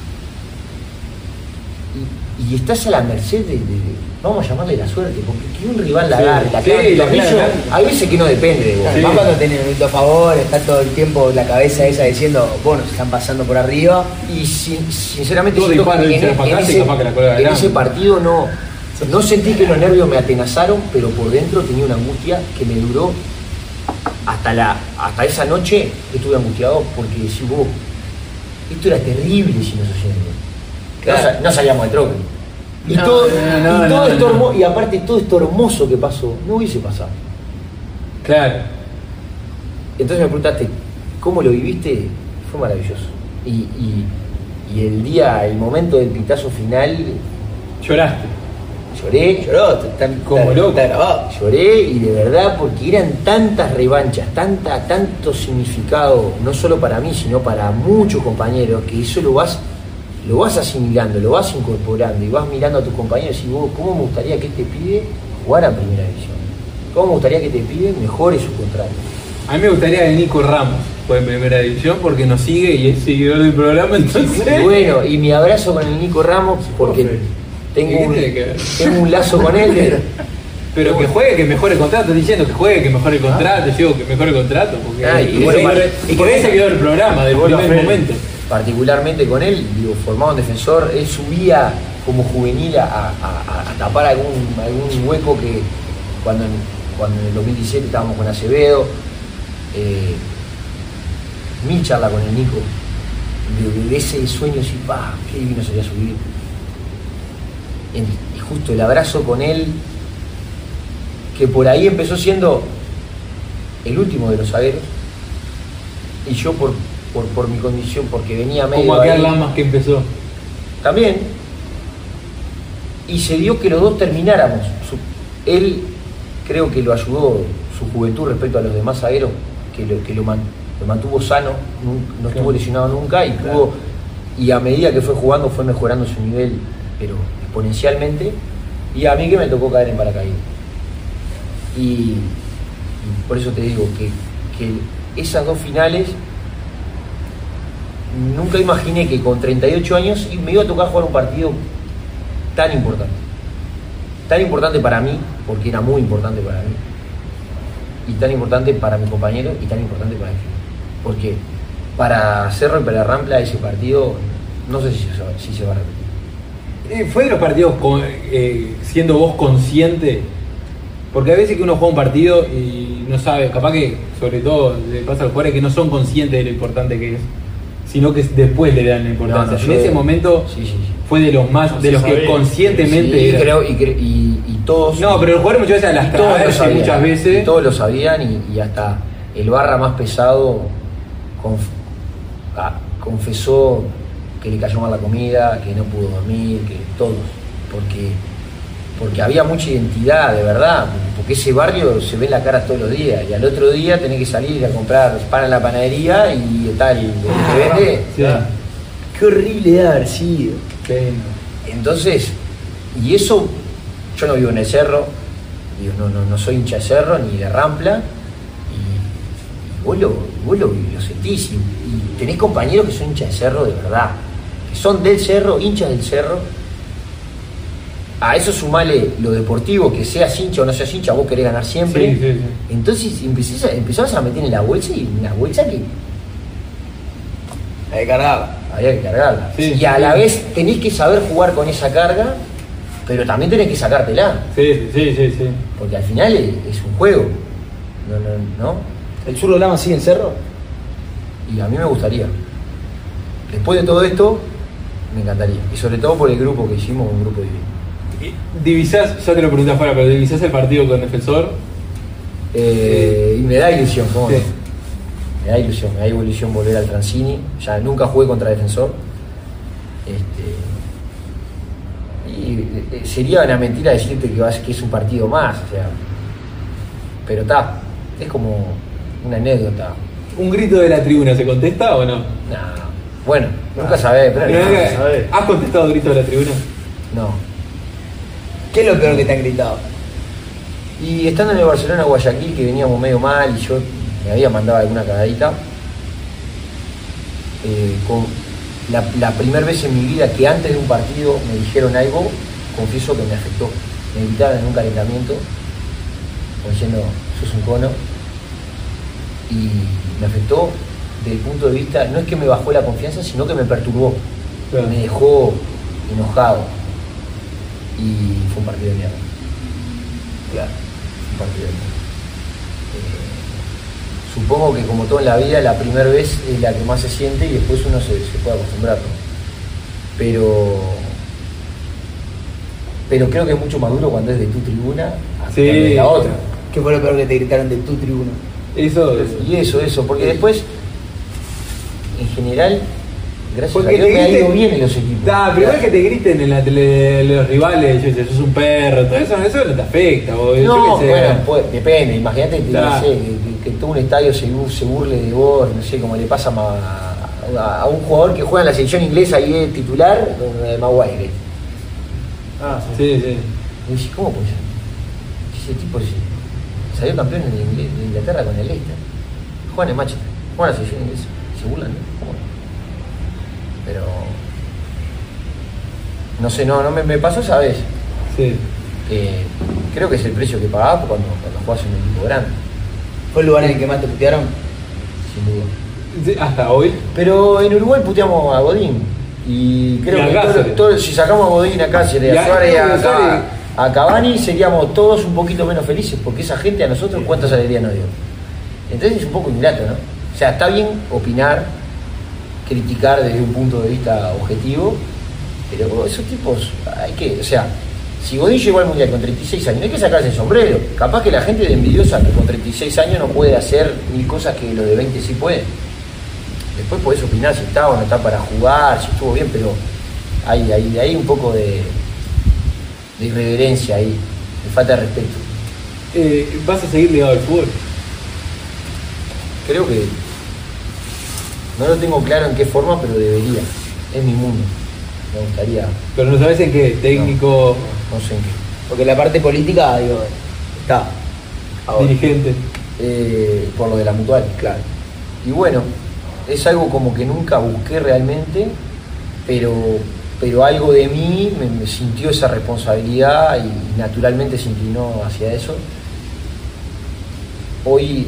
Y estás a la merced de vamos a llamarle la suerte, porque que un rival la agarre, la clave, hay veces que no depende de vos. Además, cuando tenés el minuto a favor, está todo el tiempo la cabeza esa diciendo, bueno, se están pasando por arriba. Y sinceramente Todo siento disparo, que en ese partido no sentí que los nervios me atenazaron, pero por dentro tenía una angustia que me duró hasta esa noche. Estuve angustiado porque decís vos, esto era terrible si no se hacía bien. Claro. No salíamos de troque. Y y aparte todo esto hermoso que pasó, no hubiese pasado. Claro. Entonces me preguntaste, ¿cómo lo viviste? Fue maravilloso. Y el momento del pitazo final... Lloraste. Lloró, como loco. Está grabado. Lloré, y de verdad, porque eran tantas revanchas, tanto significado, no solo para mí, sino para muchos compañeros, que eso lo vas asimilando, lo vas incorporando y vas mirando a tus compañeros y vos, ¿cómo me gustaría que este pibe jugara en primera división? ¿Cómo me gustaría que este pibe mejore su contrato? A mí me gustaría que Nico Ramos juegue en primera división porque nos sigue y es seguidor del programa, entonces... Y bueno, y mi abrazo con el Nico Ramos, porque tengo un lazo con él. Pero que juegue, que mejore el contrato, estoy diciendo que juegue, que mejore el contrato, digo que mejore el contrato, porque y que es seguidor del programa, del primer momento. Particularmente con él, formado en defensor, él subía como juvenil a tapar algún hueco que cuando en el 2017 estábamos con Acevedo, mi charla con el Nico, de ese sueño así, qué divino sería subir. Y justo el abrazo con él, que por ahí empezó siendo el último de los zagueros, y yo por mi condición, porque venía medio como aquel ahí, Lamas que empezó también, y se dio que los dos termináramos. Él creo que lo ayudó su juventud respecto a los demás zagueros, que lo mantuvo sano, no estuvo lesionado nunca, y pudo, y a medida que fue jugando fue mejorando su nivel, pero exponencialmente, y a mí que me tocó caer en paracaídas. Y por eso te digo que esas 2 finales, nunca imaginé que con 38 años me iba a tocar jugar un partido tan importante. Tan importante para mí, porque era muy importante para mí. Y tan importante para mi compañero y tan importante para el equipo. Porque para Cerro y para Rampla ese partido, no sé si se va a repetir. ¿Fue de los partidos siendo vos consciente? Porque a veces que uno juega un partido y no sabe, capaz que sobre todo le pasa a los jugadores que no son conscientes de lo importante que es, sino que después le dan la importancia. No, en ese momento sí. fue de los más, de los que conscientemente Sí, era. creo, y todos. No, pero el jugador muchas veces a las todos lo traves sabían, muchas veces. y todos lo sabían y hasta el barra más pesado confesó que le cayó mal la comida, que no pudo dormir, que todos. Porque había mucha identidad, de verdad. Porque ese barrio se ve en la cara todos los días. Y al otro día tenés que salir a comprar pan en la panadería y tal, y el que vende. Sí. Qué horrible de haber sido. Entonces, y eso, yo no vivo en el cerro, digo, no soy hincha de cerro ni de Rampla, y vos lo sentís, y tenés compañeros que son hinchas de cerro de verdad, que son del cerro, hinchas del cerro. A eso sumale lo deportivo, que seas hincha o no seas hincha, vos querés ganar siempre. Sí. Entonces empezás a meter en la bolsa, y una bolsa que La de cargada. había que cargarla. Sí, y a sí. la vez tenés que saber jugar con esa carga, pero también tenés que sacártela, Sí. porque al final es un juego. ¿No? ¿El Zurdo Lama sigue en Cerro? Y a mí me gustaría. Después de todo esto, me encantaría. Y sobre todo por el grupo que hicimos, un grupo divino. Divisás, ya te lo pregunté afuera, pero divisás el partido con Defensor. Y me da ilusión, ¿cómo no? Sí. Me da ilusión volver al Transini. Ya nunca jugué contra Defensor. Y sería una mentira decirte que es un partido más, o sea. Pero está, es como una anécdota. ¿Un grito de la tribuna se contesta o no? Nah, bueno, nunca sabés, pero ¿Has contestado grito de la tribuna? no. ¿Qué es lo peor que te han gritado? Y estando en el Barcelona Guayaquil, que veníamos medio mal y yo me había mandado alguna cagadita, con la primera vez en mi vida que antes de un partido me dijeron algo, confieso que me afectó. Me gritaron en un calentamiento, como diciendo, sos un cono, y me afectó desde el punto de vista, no es que me bajó la confianza, sino que me perturbó, Claro. me dejó enojado, y fue un partido de mierda. Claro. Un partido de mierda. Supongo que como todo en la vida, la primera vez es la que más se siente y después uno se puede acostumbrar, ¿no? Pero creo que es mucho más duro cuando es de tu tribuna a Sí. de la otra. ¿Qué fue lo peor que te gritaron de tu tribuna? Eso. Y eso, porque después, en general, gracias Porque a Dios te me ha ido griten- bien en los equipos. Primero que te griten en la tele de los rivales, yo sé, sos un perro, todo eso no te afecta. O yo No, qué sé. bueno, pues, depende, imagínate que, Claro. no sé, que todo un estadio se burle de vos, no sé, como le pasa a un jugador que juega en la selección inglesa y es titular, con Maguire. Sí. Y decís, ¿cómo puede ser? Ese tipo salió campeón de Inglaterra con el Leicester. Juegan en Manchester, juegan en la selección inglesa. Se burlan, ¿no? ¿Cómo no? Pero no sé, no me pasó esa vez. Sí. Creo que es el precio que pagás cuando jugás en un equipo grande, ¿Fue el lugar en el que más te putearon? sin duda. Sí, hasta hoy. Pero en Uruguay puteamos a Godín. Y creo Y a que Cáceres. si sacamos a Godín, a Cáceres, Y a a- Suárez, a Suárez. a Cavani, seríamos todos un poquito menos felices, porque esa gente a nosotros cuántas alegrías nos dio. Entonces es un poco ingrato, ¿no? O sea, está bien opinar, criticar desde un punto de vista objetivo, pero esos tipos hay que, o sea, si Godín llegó al Mundial con 36 años, no hay que sacarse el sombrero. Capaz que la gente de envidiosa que con 36 años no puede hacer mil cosas que los de 20 sí pueden. Después podés opinar si está o no está para jugar, si estuvo bien, pero hay un poco de irreverencia ahí, de falta de respeto. ¿Vas a seguir ligado al fútbol? Creo que no lo tengo claro en qué forma, pero debería. Es mi mundo. Me gustaría. Pero no sabes en qué, técnico, No sé en qué. Porque la parte política, digo, está. Ahora. dirigente. Por lo de la mutual. Claro. Y bueno, es algo como que nunca busqué realmente, pero algo de mí me sintió esa responsabilidad y naturalmente se inclinó hacia eso. Hoy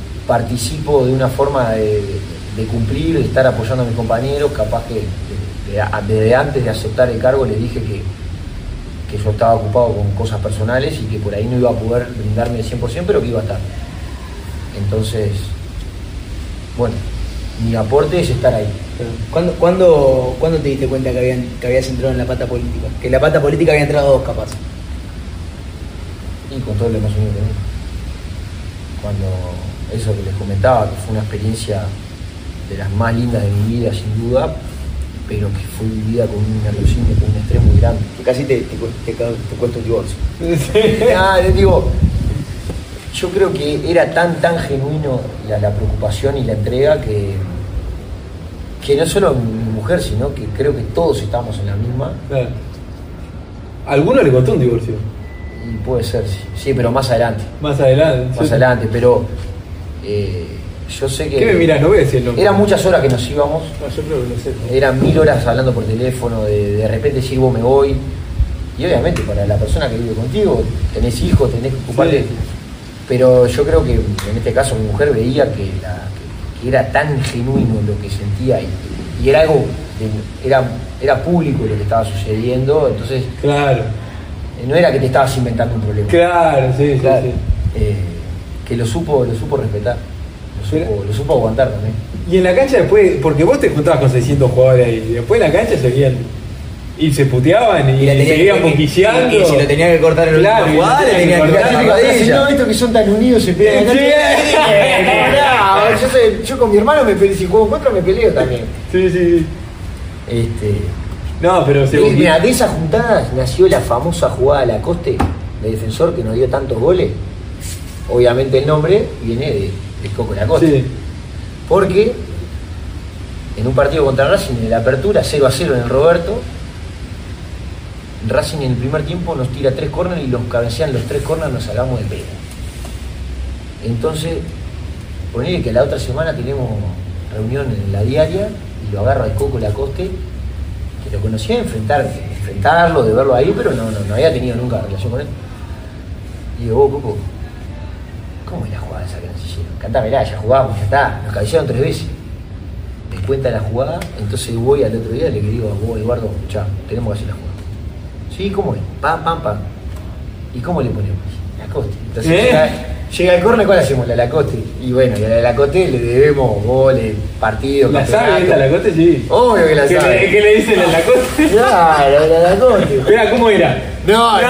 participo de una forma de cumplir, de estar apoyando a mis compañeros, capaz que de desde antes de aceptar el cargo les dije que yo estaba ocupado con cosas personales y que por ahí no iba a poder brindarme el 100%, pero que iba a estar. Entonces, bueno, mi aporte es estar ahí. ¿Cuándo te diste cuenta que habías entrado en la pata política? Que la pata política había entrado a vos, capaz. Y con todo lo que hemos unido conmigo. Cuando eso que les comentaba, que fue una experiencia de las más lindas de mi vida, sin duda, pero que fue vivida con un nerviosismo, con un estrés muy grande. Que casi te cuesta un divorcio. Les digo, yo creo que era tan genuino la preocupación y la entrega que no solo mi mujer, sino que creo que todos estamos en la misma. Claro. ¿A alguno le costó un divorcio? Y puede ser, sí, pero más adelante. Más adelante. Más adelante, pero yo sé que... ¿Qué me mirás? No voy a decir el nombre. Eran muchas horas que nos íbamos. No, yo creo que lo sé. Eran 1000 horas hablando por teléfono, de repente decir vos me voy. Y obviamente para la persona que vive contigo, tenés hijos, tenés que ocuparte. Sí. Pero yo creo que en este caso mi mujer veía que era tan genuino lo que sentía y era algo, era público lo que estaba sucediendo, entonces Claro. no era que te estabas inventando un problema. Claro, sí. Que lo supo respetar, lo supo aguantar también. Y en la cancha después, porque vos te juntabas con 600 jugadores ahí, y después en la cancha seguían y se puteaban y la tenía seguían boquilleando. Y si lo tenía que cortar en el Claro, último jugada, le tenía que cortar la rodilla. No, estos que son tan unidos se pelean. Yo con mi hermano si juego en contra me peleo también. Sí. No, pero Mira, de esas juntadas nació la famosa jugada de Lacoste, de defensor que nos dio tantos goles. Obviamente el nombre viene de Coco Lacoste. Sí. Porque en un partido contra Racing, en la apertura, 0-0 en el Roberto, Racing en el primer tiempo nos tira 3 córneres y los cabecean los 3 córneres, nos salgamos de pedo. Entonces, ponele que la otra semana tenemos reunión en la diaria y lo agarro al Coco Lacoste, que lo conocía de enfrentarlo, de verlo ahí, pero no había tenido nunca relación con él. Y digo, Coco, ¿cómo es la jugada esa que nos hicieron? Cantámela, ya jugamos, ya está, nos cabecearon 3 veces. Me cuenta la jugada, entonces voy al otro día y le digo a vos, Eduardo, ya, tenemos que hacer la jugada. Sí, ¿cómo es? Pam. ¿Y cómo le ponemos? Lacoste. Entonces llega el córner, ¿cuál hacemos? La Lacoste. Y bueno, y a la Lacoste le debemos goles, partidos, ¿La campeonato. sabe esta Lacoste? Sí. Obvio que la sabe. ¿Qué le dicen a Lacoste? Claro, la Lacoste. Espera, ¿cómo era? No,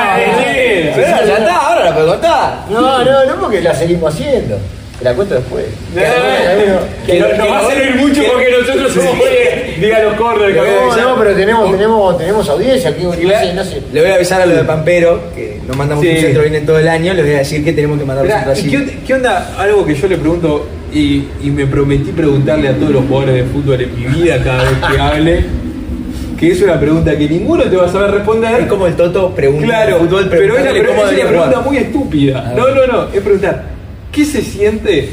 Ya está, ahora la puedo contar. No, porque la seguimos haciendo. Te la cuento después. Que no va a servir mucho porque nosotros somos diga los corners. No, pero tenemos audiencia aquí. No sé. Le voy a avisar a lo de Pampero, que nos mandamos un centro vienen todo el año, les voy a decir que tenemos que mandar un centro así. ¿Qué onda? Algo que yo le pregunto y me prometí preguntarle a todos los jugadores de fútbol en mi vida cada vez que hable, que es una pregunta que ninguno te va a saber responder. Es como el Toto pregunta claro, fútbol, pero es una debería pregunta jugar. muy estúpida. No, es preguntar, ¿qué se siente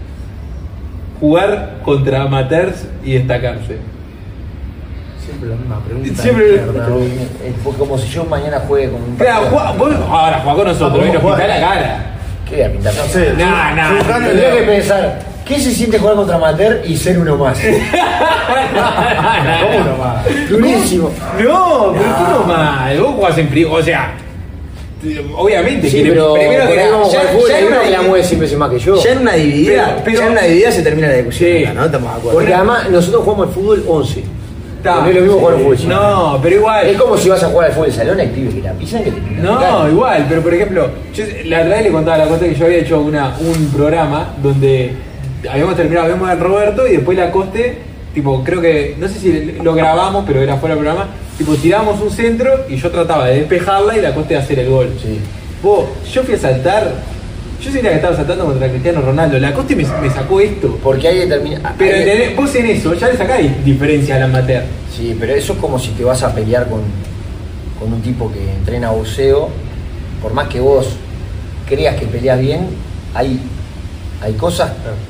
jugar contra amateurs y destacarse? Siempre la misma pregunta. Siempre- Es como si yo mañana juegue con un Claro, vos ahora jugá con nosotros, ¿Cómo y nos jugar? pintá la cara. ¿Qué voy a pintar? No sé. No. Tendría que pensar, ¿qué se siente jugar contra Amateur y ser uno más? ¿Cómo nomás? Durísimo. No, pero tú no mal, vos jugás en frío, o sea, obviamente Sí, que pero primero que por ahí vamos a ya- jugar al fútbol, ya hay uno no que la hay- mueve 100 veces más que yo. Ya en una dividida, Pero- ya en una dividida se termina la discusión, Sí. acá, ¿no? Estamos de acuerdo. Porque además nosotros jugamos al fútbol 11. Está. No es lo mismo jugar al fútbol. chico. No, pero igual. Es como si vas a jugar al fútbol de salón, hay pibes que la pisan que te pisan. No, igual, pero por ejemplo, yo la otra vez le contaba a la Coste que yo había hecho un programa donde habíamos terminado, vemos a Roberto y después la Coste, tipo, creo que, no sé si lo grabamos, pero era fuera del programa, tipo, tiramos un centro y yo trataba de despejarla y la Coste de hacer el gol. Sí. Vos, yo fui a saltar, yo sentía que estaba saltando contra Cristiano Ronaldo, la Coste me sacó esto. Porque ahí determina. Pero vos en eso, ya le sacáis diferencia al amateur. Sí, pero eso es como si te vas a pelear con un tipo que entrena boxeo. Por más que vos creas que peleas bien, hay cosas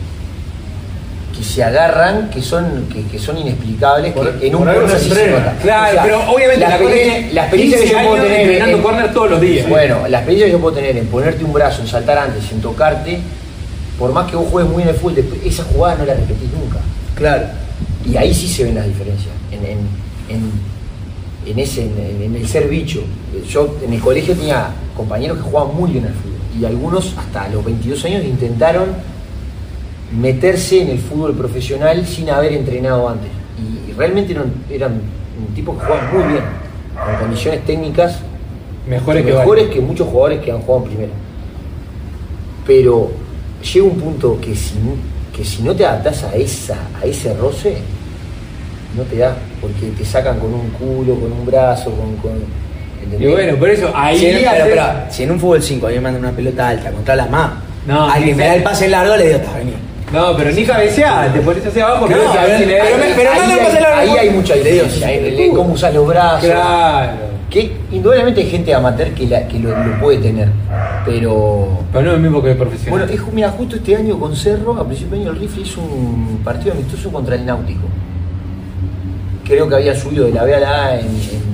que se agarran que son inexplicables, que en un por algo corner se sí se entrena. nota. Claro, O sea, pero obviamente la experiencia que yo puedo tener entrenando corner todos los días. Bueno, la experiencia que yo puedo tener en ponerte un brazo, en saltar antes, en tocarte, por más que vos juegues muy en el fútbol, esa jugada no la repetís nunca. Claro. Y ahí sí se ven las diferencias. en el ser bicho. Yo en el colegio tenía compañeros que jugaban muy bien al fútbol y algunos hasta los 22 años intentaron meterse en el fútbol profesional sin haber entrenado antes y realmente eran tipos que jugaban muy bien, con condiciones técnicas mejores que muchos jugadores que han jugado en primera. Pero llega un punto que si no te adaptás a ese roce, no te da, porque te sacan con un culo, con un brazo, y bueno, por eso ahí... Si en un fútbol 5 a mí me mandan una pelota alta contra la MA, alguien me da el pase largo, le digo, está vení. No, pero ni cabecear, te pones hacia abajo. No, ahí hay mucha diferencia. Cómo usas los brazos. Claro. Que indudablemente hay gente amateur que lo puede tener. Pero no es lo mismo que el profesional. Bueno, mira, justo este año con Cerro, a principio de año el Rifle hizo un partido amistoso contra el Náutico. Creo que había subido de la B a la A en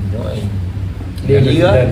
Liga.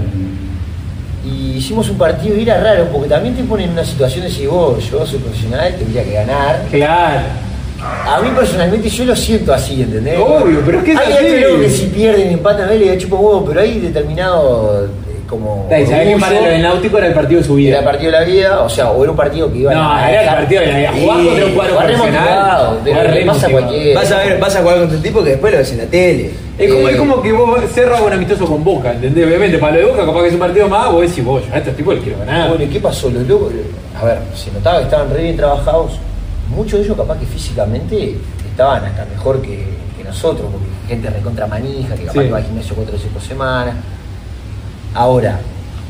Y hicimos un partido y era raro, porque también te ponen en una situación de decir, yo soy profesional, tendría que ganar. Claro. A mí personalmente yo lo siento así, ¿entendés? Obvio, pero es que es así. Creo que si pierden, empatan, le chupa huevo, pero hay determinado como... ¿Sabés que para lo del Náutico era el partido de su vida? Era el partido de la vida, o sea, o era un partido que iba a... era el partido de la vida. Jugás contra un cuadro profesional. Pero pasa cualquiera. Vas a jugar contra un tipo que después lo ves en la tele. Es como que vos cerras un amistoso con Boca, ¿entendés? Obviamente, para lo de Boca, capaz que es un partido más, vos decís, yo a estos tipos les quiero ganar. Bueno, ¿y qué pasó? Los locos, a ver, se notaba que estaban re bien trabajados. Muchos de ellos capaz que físicamente estaban hasta mejor que nosotros, porque gente recontra manija, que capaz que va al gimnasio 4 veces por semana. Ahora,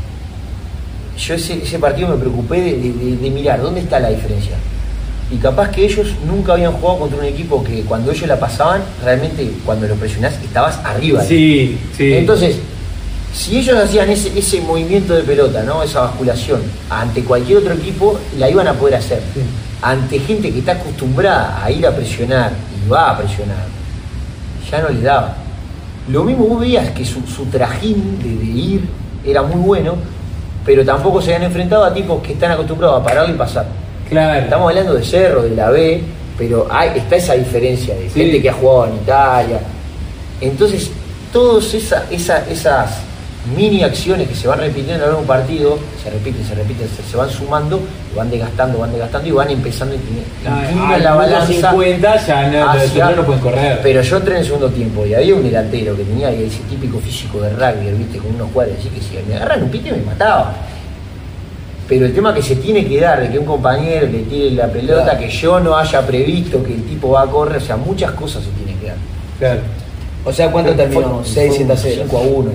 yo ese partido me preocupé de mirar dónde está la diferencia. Y capaz que ellos nunca habían jugado contra un equipo que cuando ellos la pasaban, realmente cuando lo presionás estabas arriba. Sí. Entonces, si ellos hacían ese movimiento de pelota, ¿no? Esa basculación, ante cualquier otro equipo, la iban a poder hacer. Sí. Ante gente que está acostumbrada a ir a presionar y va a presionar, ya no les daba. Lo mismo vos veías que su trajín de ir era muy bueno, pero tampoco se habían enfrentado a tipos que están acostumbrados a pararlo y pasar. Claro. Estamos hablando de Cerro, de la B, pero está esa diferencia de gente que ha jugado en Italia. Entonces, todas esas mini acciones que se van repitiendo en algún partido, se repiten, se van sumando, y van desgastando y van empezando a inclinar la balanza. 50 ya no pueden correr. Pero yo entré en el segundo tiempo y había un delantero que tenía ese típico físico de rugby, ¿viste? Con unos cuadros así que si me agarran un pite me mataba. Pero el tema que se tiene que dar de que un compañero le tire la pelota, que yo no haya previsto que el tipo va a correr, o sea, muchas cosas se tienen que dar. Claro. O sea, ¿cuánto terminó? 6-7-0. 5-1.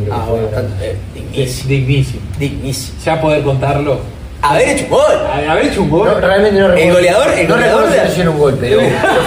Dignísimo. Ya poder contarlo. Haber hecho un gol. No, realmente no recuerdo. El goleador si hicieron un gol, pero.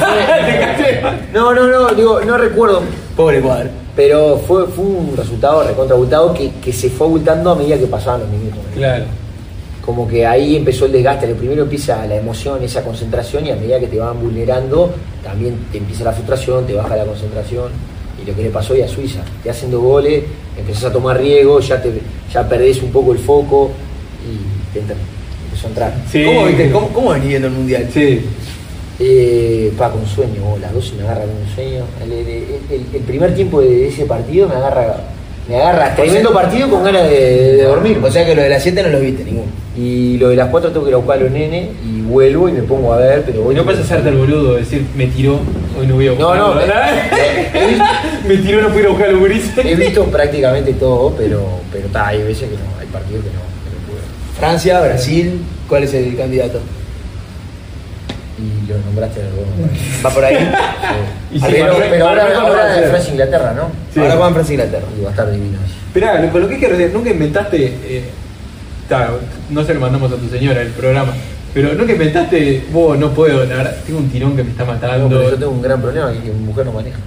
No recuerdo. Pobre cuadro. Pero fue un resultado recontra abultado que se fue abultando a medida que pasaban los minutos. Claro. Como que ahí empezó el desgaste. Primero empieza la emoción, esa concentración, y a medida que te van vulnerando, también te empieza la frustración, te baja la concentración. Y lo que le pasó hoy a Suiza, te hacen 2 goles, empezás a tomar riesgo, ya perdés un poco el foco y te empezó a entrar. Sí. ¿Cómo venís viendo el mundial? Sí. Con sueño, las 12 me agarra con un sueño. El primer tiempo de ese partido me agarra tremendo partido con ganas de dormir. O sea que lo de las 7 no lo viste ninguno. Y lo de las 4 tengo que ir a buscar a los nenes y vuelvo y me pongo a ver, pero hoy no puedes hacerte el boludo, decir me tiró, hoy no voy a buscar. No, me tiró, no fui a ir a buscar a los gurises. He visto prácticamente todo, pero hay veces que no, hay partidos que no puedo. Francia, Brasil, ¿cuál es el candidato? Y lo nombraste en el ¿Va por ahí? Sí. Pero ahora de Francia Inglaterra, ¿no? Sí. Ahora van Francia Inglaterra. Y va a estar divino. Esperá, con lo que es que nunca inventaste. No se lo mandamos a tu señora el programa. Pero no que inventaste, vos no puedo donar, tengo un tirón que me está matando. No, pero yo tengo un gran problema que mi mujer no maneja.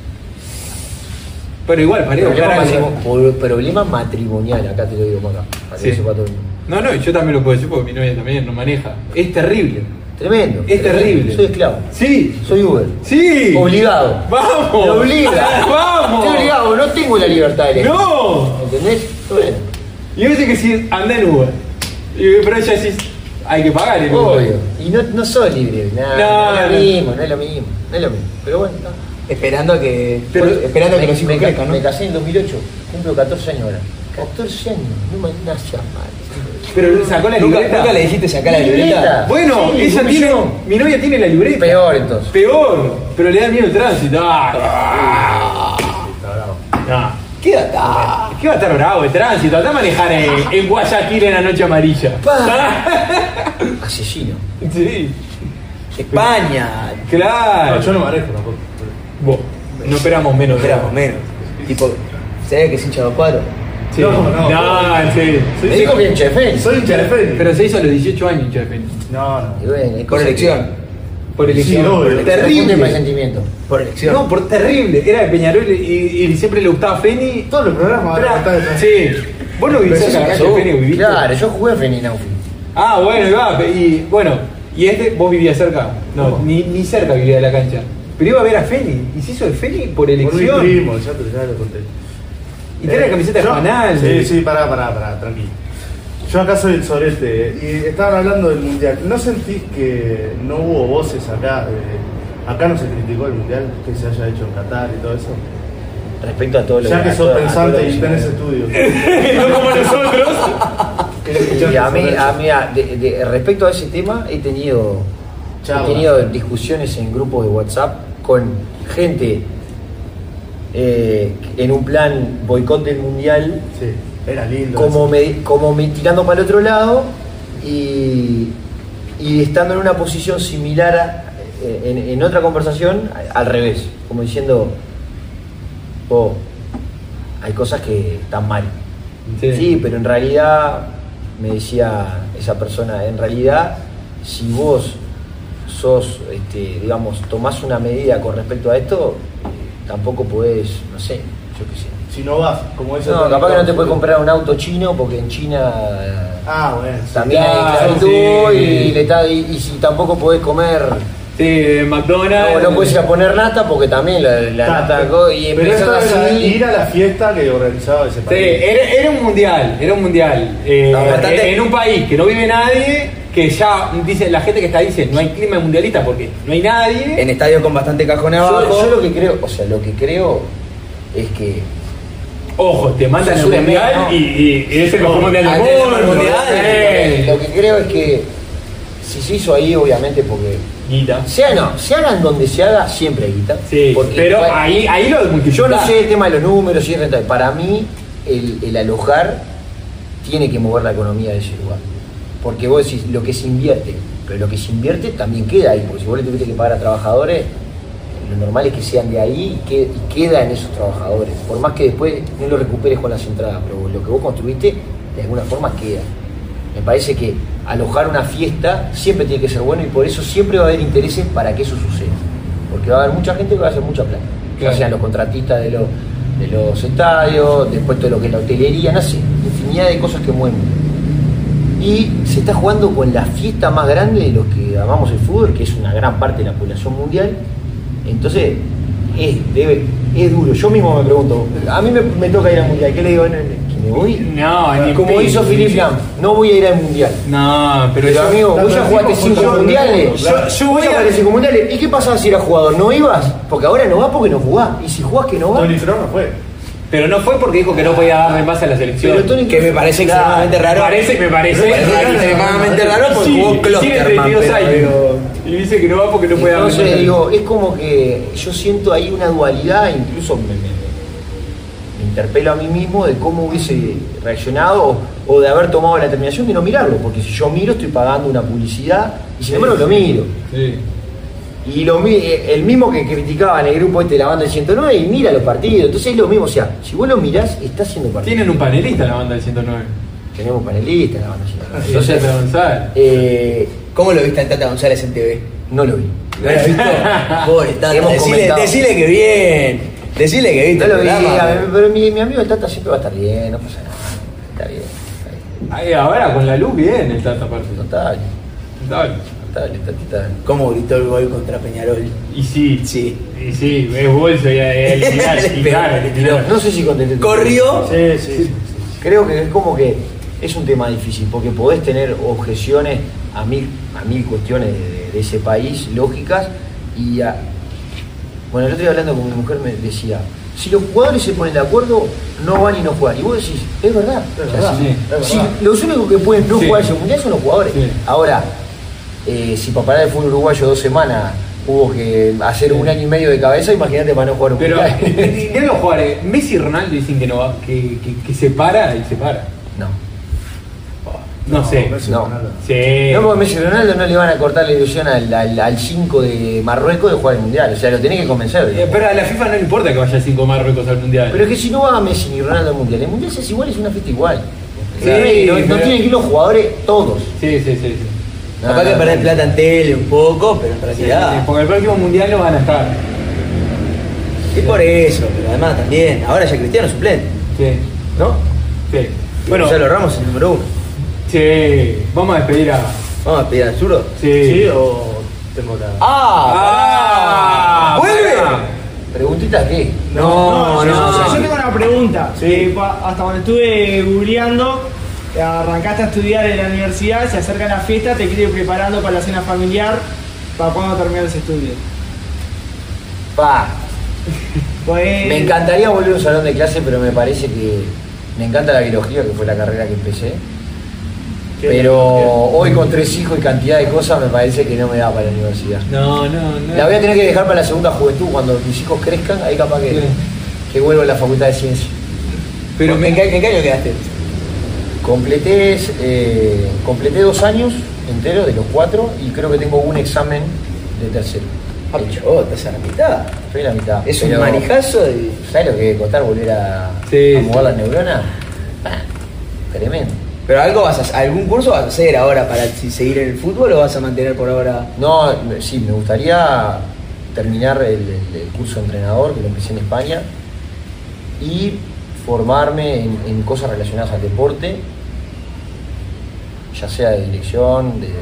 Pero igual, problema matrimonial, acá te lo digo para acá. Para que sepa todo el mundo. No, yo también lo puedo decir porque mi novia también no maneja. Es terrible. Tremendo. Es terrible. Soy esclavo. Sí. Soy Uber. Sí. Obligado. Vamos. Me obliga. Vamos. Estoy obligado, no tengo la libertad de elegir. No. ¿Entendés? Bueno. Y a veces que si anda en Uber. Pero ella decís, hay que pagar el Uber. Obvio. Y no soy libre. No es lo mismo. Pero bueno, no. Esperando a que los hijos crezcan, ¿no? Me casé en 2008, cumplo 14 años ahora. 14 años, no me nace mal. Pero sacó la ¿Nunca libreta. le dijiste sacar la libreta? Bueno, Sí, ella muy tiene. yo. Mi novia tiene la libreta. Peor entonces. Peor. Pero le da miedo el tránsito. No. Quédate. ¿Qué va a estar bravo el tránsito? Anda a manejar en Guayaquil en la noche amarilla. Asesino. Sí. España. Claro. No, yo no manejo tampoco. Vos, no esperamos menos. Esperamos menos. Tipo, ¿sabés que es hincha de los cuadros? Sí. No, sí. Me dijo que en Chefén. Soy hincha de Fénix. Pero se hizo a los 18 años, Chefén. No. Y bueno, hay Por cosas elección. Por elección. Sí, obvio. que- Terrible. Por sentimiento. Por elección. No, por terrible. Era de Peñarol y siempre le gustaba Feni. Todos los programas van a estar detrás. Sí. ¿Vos no vivís Pero cerca de la eso cancha de pasó. Feni? ¿Viviste? Claro, yo jugué en Feninaufi. Ah, bueno, iba. Y bueno, ¿y vos vivías cerca? No, ¿Cómo? ni cerca vivía de la cancha. Pero iba a ver a Feni. Y se hizo el Feni por Por mi elección. primo, ya lo conté. Y tenés la camiseta de yo- Fanal. Sí, pará, tranquilo. Yo acá soy el sorete y estaban hablando del mundial. ¿No sentís que no hubo voces acá? Acá no se criticó el mundial que se haya hecho en Qatar y todo eso. Respecto a todo lo Ya que a sos todo- a pensante todo lo y que- tenés estudios. No como nosotros. Y a mí, respecto a ese tema, he tenido discusiones en grupos de WhatsApp con gente en un plan boicot del mundial, Sí, era lindo. como me tirando para el otro lado y estando en una posición similar en otra conversación al revés, como diciendo, oh, hay cosas que están mal. Sí, pero en realidad, me decía esa persona, en realidad, si vos sos, digamos, tomás una medida con respecto a esto, tampoco podés, no sé, yo qué sé. Si no vas, como eso. No, capaz que no te puedes comprar un auto chino porque en China Ah, bueno. sí. también hay Claro, esclavitud sí. y si tampoco podés comer, Sí, de McDonald's. no puedes ir a poner nata porque también la nata y Pero empezás esto era así. ir a la fiesta que organizaba ese Sí, país. era un mundial. Bastante- En un país que no vive nadie, que ya dice, la gente que está ahí dice, no hay clima mundialista porque no hay nadie. En estadios con bastante cajón abajo. Yo lo que creo es que Ojo, te mandan Es al un mundial evento. y es el mejor mundial del Al mundo. mundial, lo que creo es que si se hizo ahí, obviamente, porque Guita. se hagan donde se haga, siempre hay guita. Sí, Porque pero bueno, ahí lo yo no multiplica. sé el tema de los números, si es rentable. Para mí, el alojar tiene que mover la economía de ese lugar. Porque vos decís, lo que se invierte, pero lo que se invierte también queda ahí. Porque si vos le tuviste que pagar a trabajadores, lo normal es que sean de ahí y queda en esos trabajadores. Por más que después no lo recuperes con las entradas, pero lo que vos construiste, de alguna forma queda. Me parece que alojar una fiesta siempre tiene que ser bueno y por eso siempre va a haber intereses para que eso suceda. Porque va a haber mucha gente que va a hacer mucha plata. Claro. Ya sean los contratistas de los estadios, después todo lo que es la hotelería, no sé, infinidad de cosas que mueven. Y se está jugando con la fiesta más grande de los que amamos el fútbol, que es una gran parte de la población mundial. Entonces, es duro. Yo mismo me pregunto, a mí me toca ir al mundial, ¿qué le digo? ¿Que me voy? No, ni Como pedo. hizo Philip Lam, no voy a ir al mundial. No, pero Pero amigo, vos ya pero jugaste sí, 5 yo- mundiales. yo Vos voy ya a- jugaste 5 mundiales. ¿Y qué pasaba si eras jugador? ¿No ibas? Porque ahora no vas porque no jugás. Y si jugás que no vas. Tony Kroos no fue. Pero no fue porque dijo que no podía darle más a la selección. Pero Tony Que me parece extremadamente raro. Me parece Me parece rarísimo. extremadamente raro porque Sí, jugó tiene Klosterman, 32 pero años. digo- Y dice que no va porque no puede darle más. Entonces digo, es como que yo siento ahí una dualidad, incluso me interpelo a mí mismo de cómo hubiese reaccionado o de haber tomado la determinación de no mirarlo, porque si yo miro estoy pagando una publicidad y sin embargo lo miro. Sí. Y el mismo que criticaba en el grupo de la banda del 109 y mira los partidos, entonces es lo mismo, o sea, si vos lo mirás, está haciendo partido. Tienen un panelista la banda del 109. Tenemos panelistas en la banda del 109. Entonces, Entonces, ¿Cómo lo viste al Tata González en TV? no lo vi. ¿No lo has visto? Pobre Tata, Hemos comentado. decile que bien. Decile que viste No el lo vi, programa. pero mi amigo el Tata siempre va a estar bien, no pasa nada. Está bien. Ay, ahora con la luz bien el Tata aparte. Total, Total. Tatita. ¿Cómo gritó el gol contra Peñarol? Y sí. Sí. Y sí, es bolso y al final. Y claro, al final. No sé si contenté. Corrió. Sí. Creo que es como que es un tema difícil, porque podés tener objeciones a mil cuestiones de ese país, lógicas, y Bueno, el otro día hablando con mi mujer me decía, si los jugadores se ponen de acuerdo, no van y no juegan. Y vos decís, es verdad. Es verdad, sí, Si los únicos que pueden no Sí. jugar ese mundial son los jugadores. Sí. Ahora, si para parar el fútbol uruguayo 2 semanas hubo que hacer un año y medio de cabeza, imagínate para no jugar un Pero mundial. ni los jugadores, Messi y Ronaldo dicen que no va, que se para y se para. No. No sé. Messi, No. Ronaldo. Sí. No, porque Messi y Ronaldo no le van a cortar la ilusión al 5 de Marruecos de jugar el mundial. O sea, lo tenés que convencer. Pero a la FIFA no le importa que vaya 5 Marruecos al mundial. Pero es que si no va Messi ni Ronaldo al mundial, el mundial es igual, es una fiesta igual. Sí, no pero- tienen que ir los jugadores todos. Sí. Capaz que perdés plata en tele un poco, pero en realidad. Porque el próximo mundial no van a estar. Y por eso, pero además también. Ahora ya Cristiano es suplente, Sí. ¿no? Sí. Bueno, Bueno, Gonzalo Ramos es el número 1. sí. Vamos a despedir a. Vamos a pedir al zurdo. ¿Sí o tengo la.? ¡Ah! ¡Vuelve! ¿Preguntita qué? No, Yo tengo una pregunta. Sí. Hasta donde estuve googleando, arrancaste a estudiar en la universidad, se acerca la fiesta, te quiero ir preparando para la cena familiar. ¿Para cuándo terminar ese estudio? Pa, Pues, me encantaría volver a un salón de clase, pero me parece que me encanta la biología, que fue la carrera que empecé. ¿Qué? Pero hoy con 3 hijos y cantidad de cosas me parece que no me da para la universidad. No. La voy a tener que dejar para la segunda juventud, cuando mis hijos crezcan, ahí capaz Sí. que vuelvo a la facultad de ciencias. Pero ¿En qué año quedaste? Completé 2 años enteros de los 4 y creo que tengo un examen de tercero. Oh, estás a la mitad. Estoy en la mitad. Es un pero, manijazo de. ¿sabes lo que debe costar volver a Sí, mover sí. las neuronas? Tremendo. Pero algún curso vas a hacer ahora para seguir en el fútbol o vas a mantener por ahora. No, sí, me gustaría terminar el curso de entrenador, que lo empecé en España, y formarme en cosas relacionadas al deporte, ya sea de dirección, de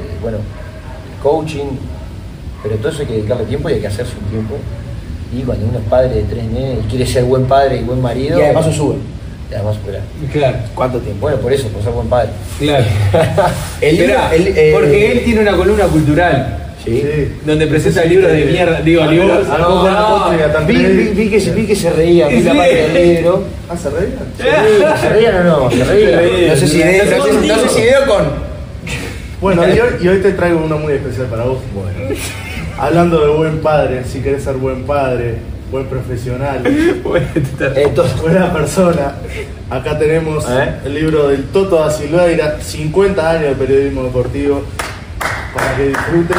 coaching, pero todo eso hay que dedicarle tiempo y hay que hacerse un tiempo. Y cuando uno es padre de 3 nenes y quiere ser buen padre y buen marido, Y además se sube. y además supera. Claro. ¿Cuánto tiempo? Bueno, por eso, por ser buen padre. Claro. El libro- Esperá, porque él tiene una columna cultural Sí. donde presenta libros de mierda. Digo, Algo- libros. algo con la postria también. Vi que se reía, vi la parte del libro. ¿Ah, se reía? ¿Se reían o no? Se reían. No sé si ideo con. Bueno, y hoy te traigo uno muy especial para vos. Bueno. Hablando de buen padre, si querés ser buen padre, buen profesional, Entonces, buena persona, acá tenemos el libro del Toto da Silveira, 50 años de periodismo deportivo, para que disfrutes.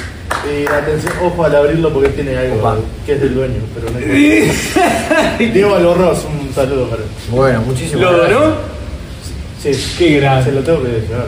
Y atención, ojo al abrirlo porque tiene algo Opa. que es del dueño, pero no importa. Diego Albornoz, un saludo para él. bueno, muchísimas ¿Lo gracias. donó? Sí, Qué grande. se lo tengo que llevar.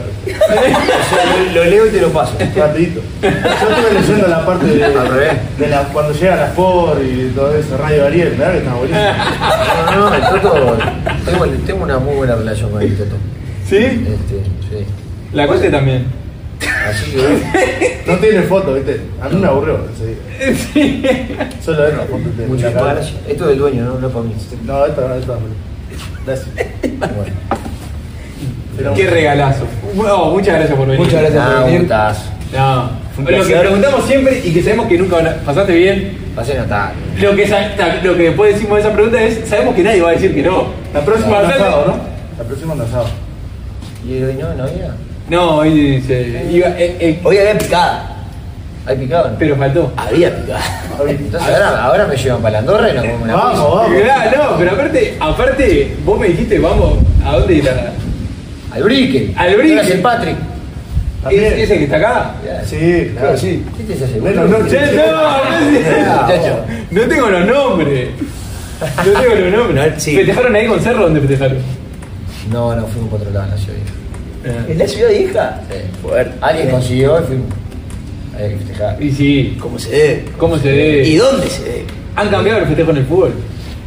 O sea, lo leo y te lo paso. Rapidito. Yo estuve leyendo la parte Al revés. cuando llega la Sport y todo eso, Radio Ariel, ¿verdad que está buenísimo? No, el Toto, tengo una muy buena relación con el Toto. ¿Sí? Sí. La Cote también. Así que No tiene foto, ¿viste? A mí me aburrió enseguida. Solo ver la foto de muchas la cara. gracias. Esto es del dueño, no es para mí. No, esta. Gracias. Bueno. Pero- Qué regalazo. No, muchas gracias por venir. Muchas gracias por venir. Putas. No. Fue un Lo que placer. preguntamos siempre y que sabemos que nunca van a. ¿Pasaste bien? Pasé notable. Lo que después decimos de esa pregunta es: sabemos que nadie va a decir que no. La próxima Pasaste- es asado, ¿no? La próxima es asado. ¿Y hoy no había? No, hoy se iba. Hoy había picada. ¿Hay picado? No? Pero faltó. Había picada. Entonces ahora me llevan para la Andorra y nos comemos una Vamos, pizza. vamos. Claro, no, pero aparte, vos me dijiste, vamos, ¿a dónde ir? Al Brique. Al Brique. ¿Es el Patrick? También. ¿Es ese que está acá? Sí, claro. Sí. ¿Qué te hace? Bueno, no, Ya, Muchacho. no tengo los nombres. No tengo los nombres. No, sí. ¿Festejaron ahí con Cerro? ¿Dónde festejaron? No, fuimos por otro lado en la ciudad. ¿En la ciudad hija? Sí. Fuerte. Alguien consiguió y fuimos. Había que festejar. Y sí, ¿Cómo se debe? ¿cómo se ve? ¿Y dónde se debe? ¿Han cambiado el festejo en el fútbol?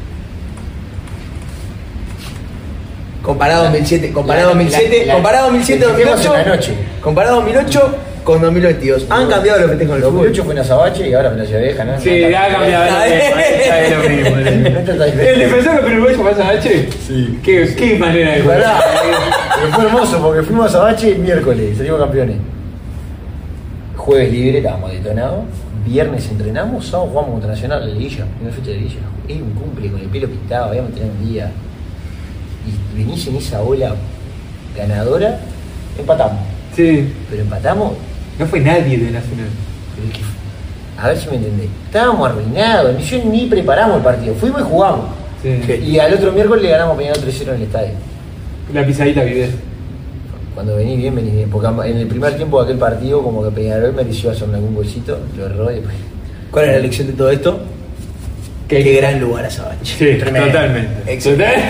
Comparado 2007, comparado la- 2007, la- comparado 2007, el festejo es 2008, en la noche. comparado 2008 con 2022. Han cambiado los festejos en el fútbol. 2008 fue en Azabache y ahora en la ciudad vieja, ¿no? Sí, ha cambiado. Es lo mismo. ¿El defensor uruguayo pasa a H? Sí. ¿Qué manera de Es jugar? verdad, fue hermoso porque fuimos a Azabache el miércoles, salimos campeones. Jueves libre, estábamos detonados. viernes entrenamos, sábado jugamos contra Nacional de Liguilla, primera fecha de Liguilla. Es un cumple con el pelo pintado, habíamos tenido un día. Y venís en esa ola ganadora, empatamos. Sí. Pero empatamos. No fue nadie de Nacional. Pero es que, a ver si me entendés. Estábamos arruinados, ni preparamos el partido, fuimos y jugamos. Sí. Y al otro miércoles le ganamos a Peñarol 3-0 en el estadio. La pisadita Vives. Cuando venís bien, porque en el primer tiempo de aquel partido, como que Peñarol mereció hacer algún golcito, lo erró y después. ¿Cuál es la lección de todo esto? Qué gran lugar a Sabanchi. Sí, totalmente. Excelente.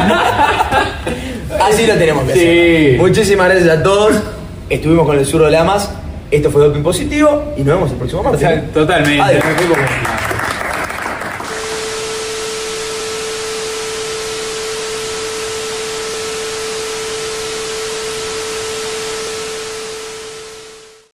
Así lo tenemos que Sí. hacer. Muchísimas gracias a todos. Estuvimos con el Zurdo Lamas. Esto fue Doping Positivo y nos vemos el próximo martes. O sea, totalmente. Adiós. Me fui como-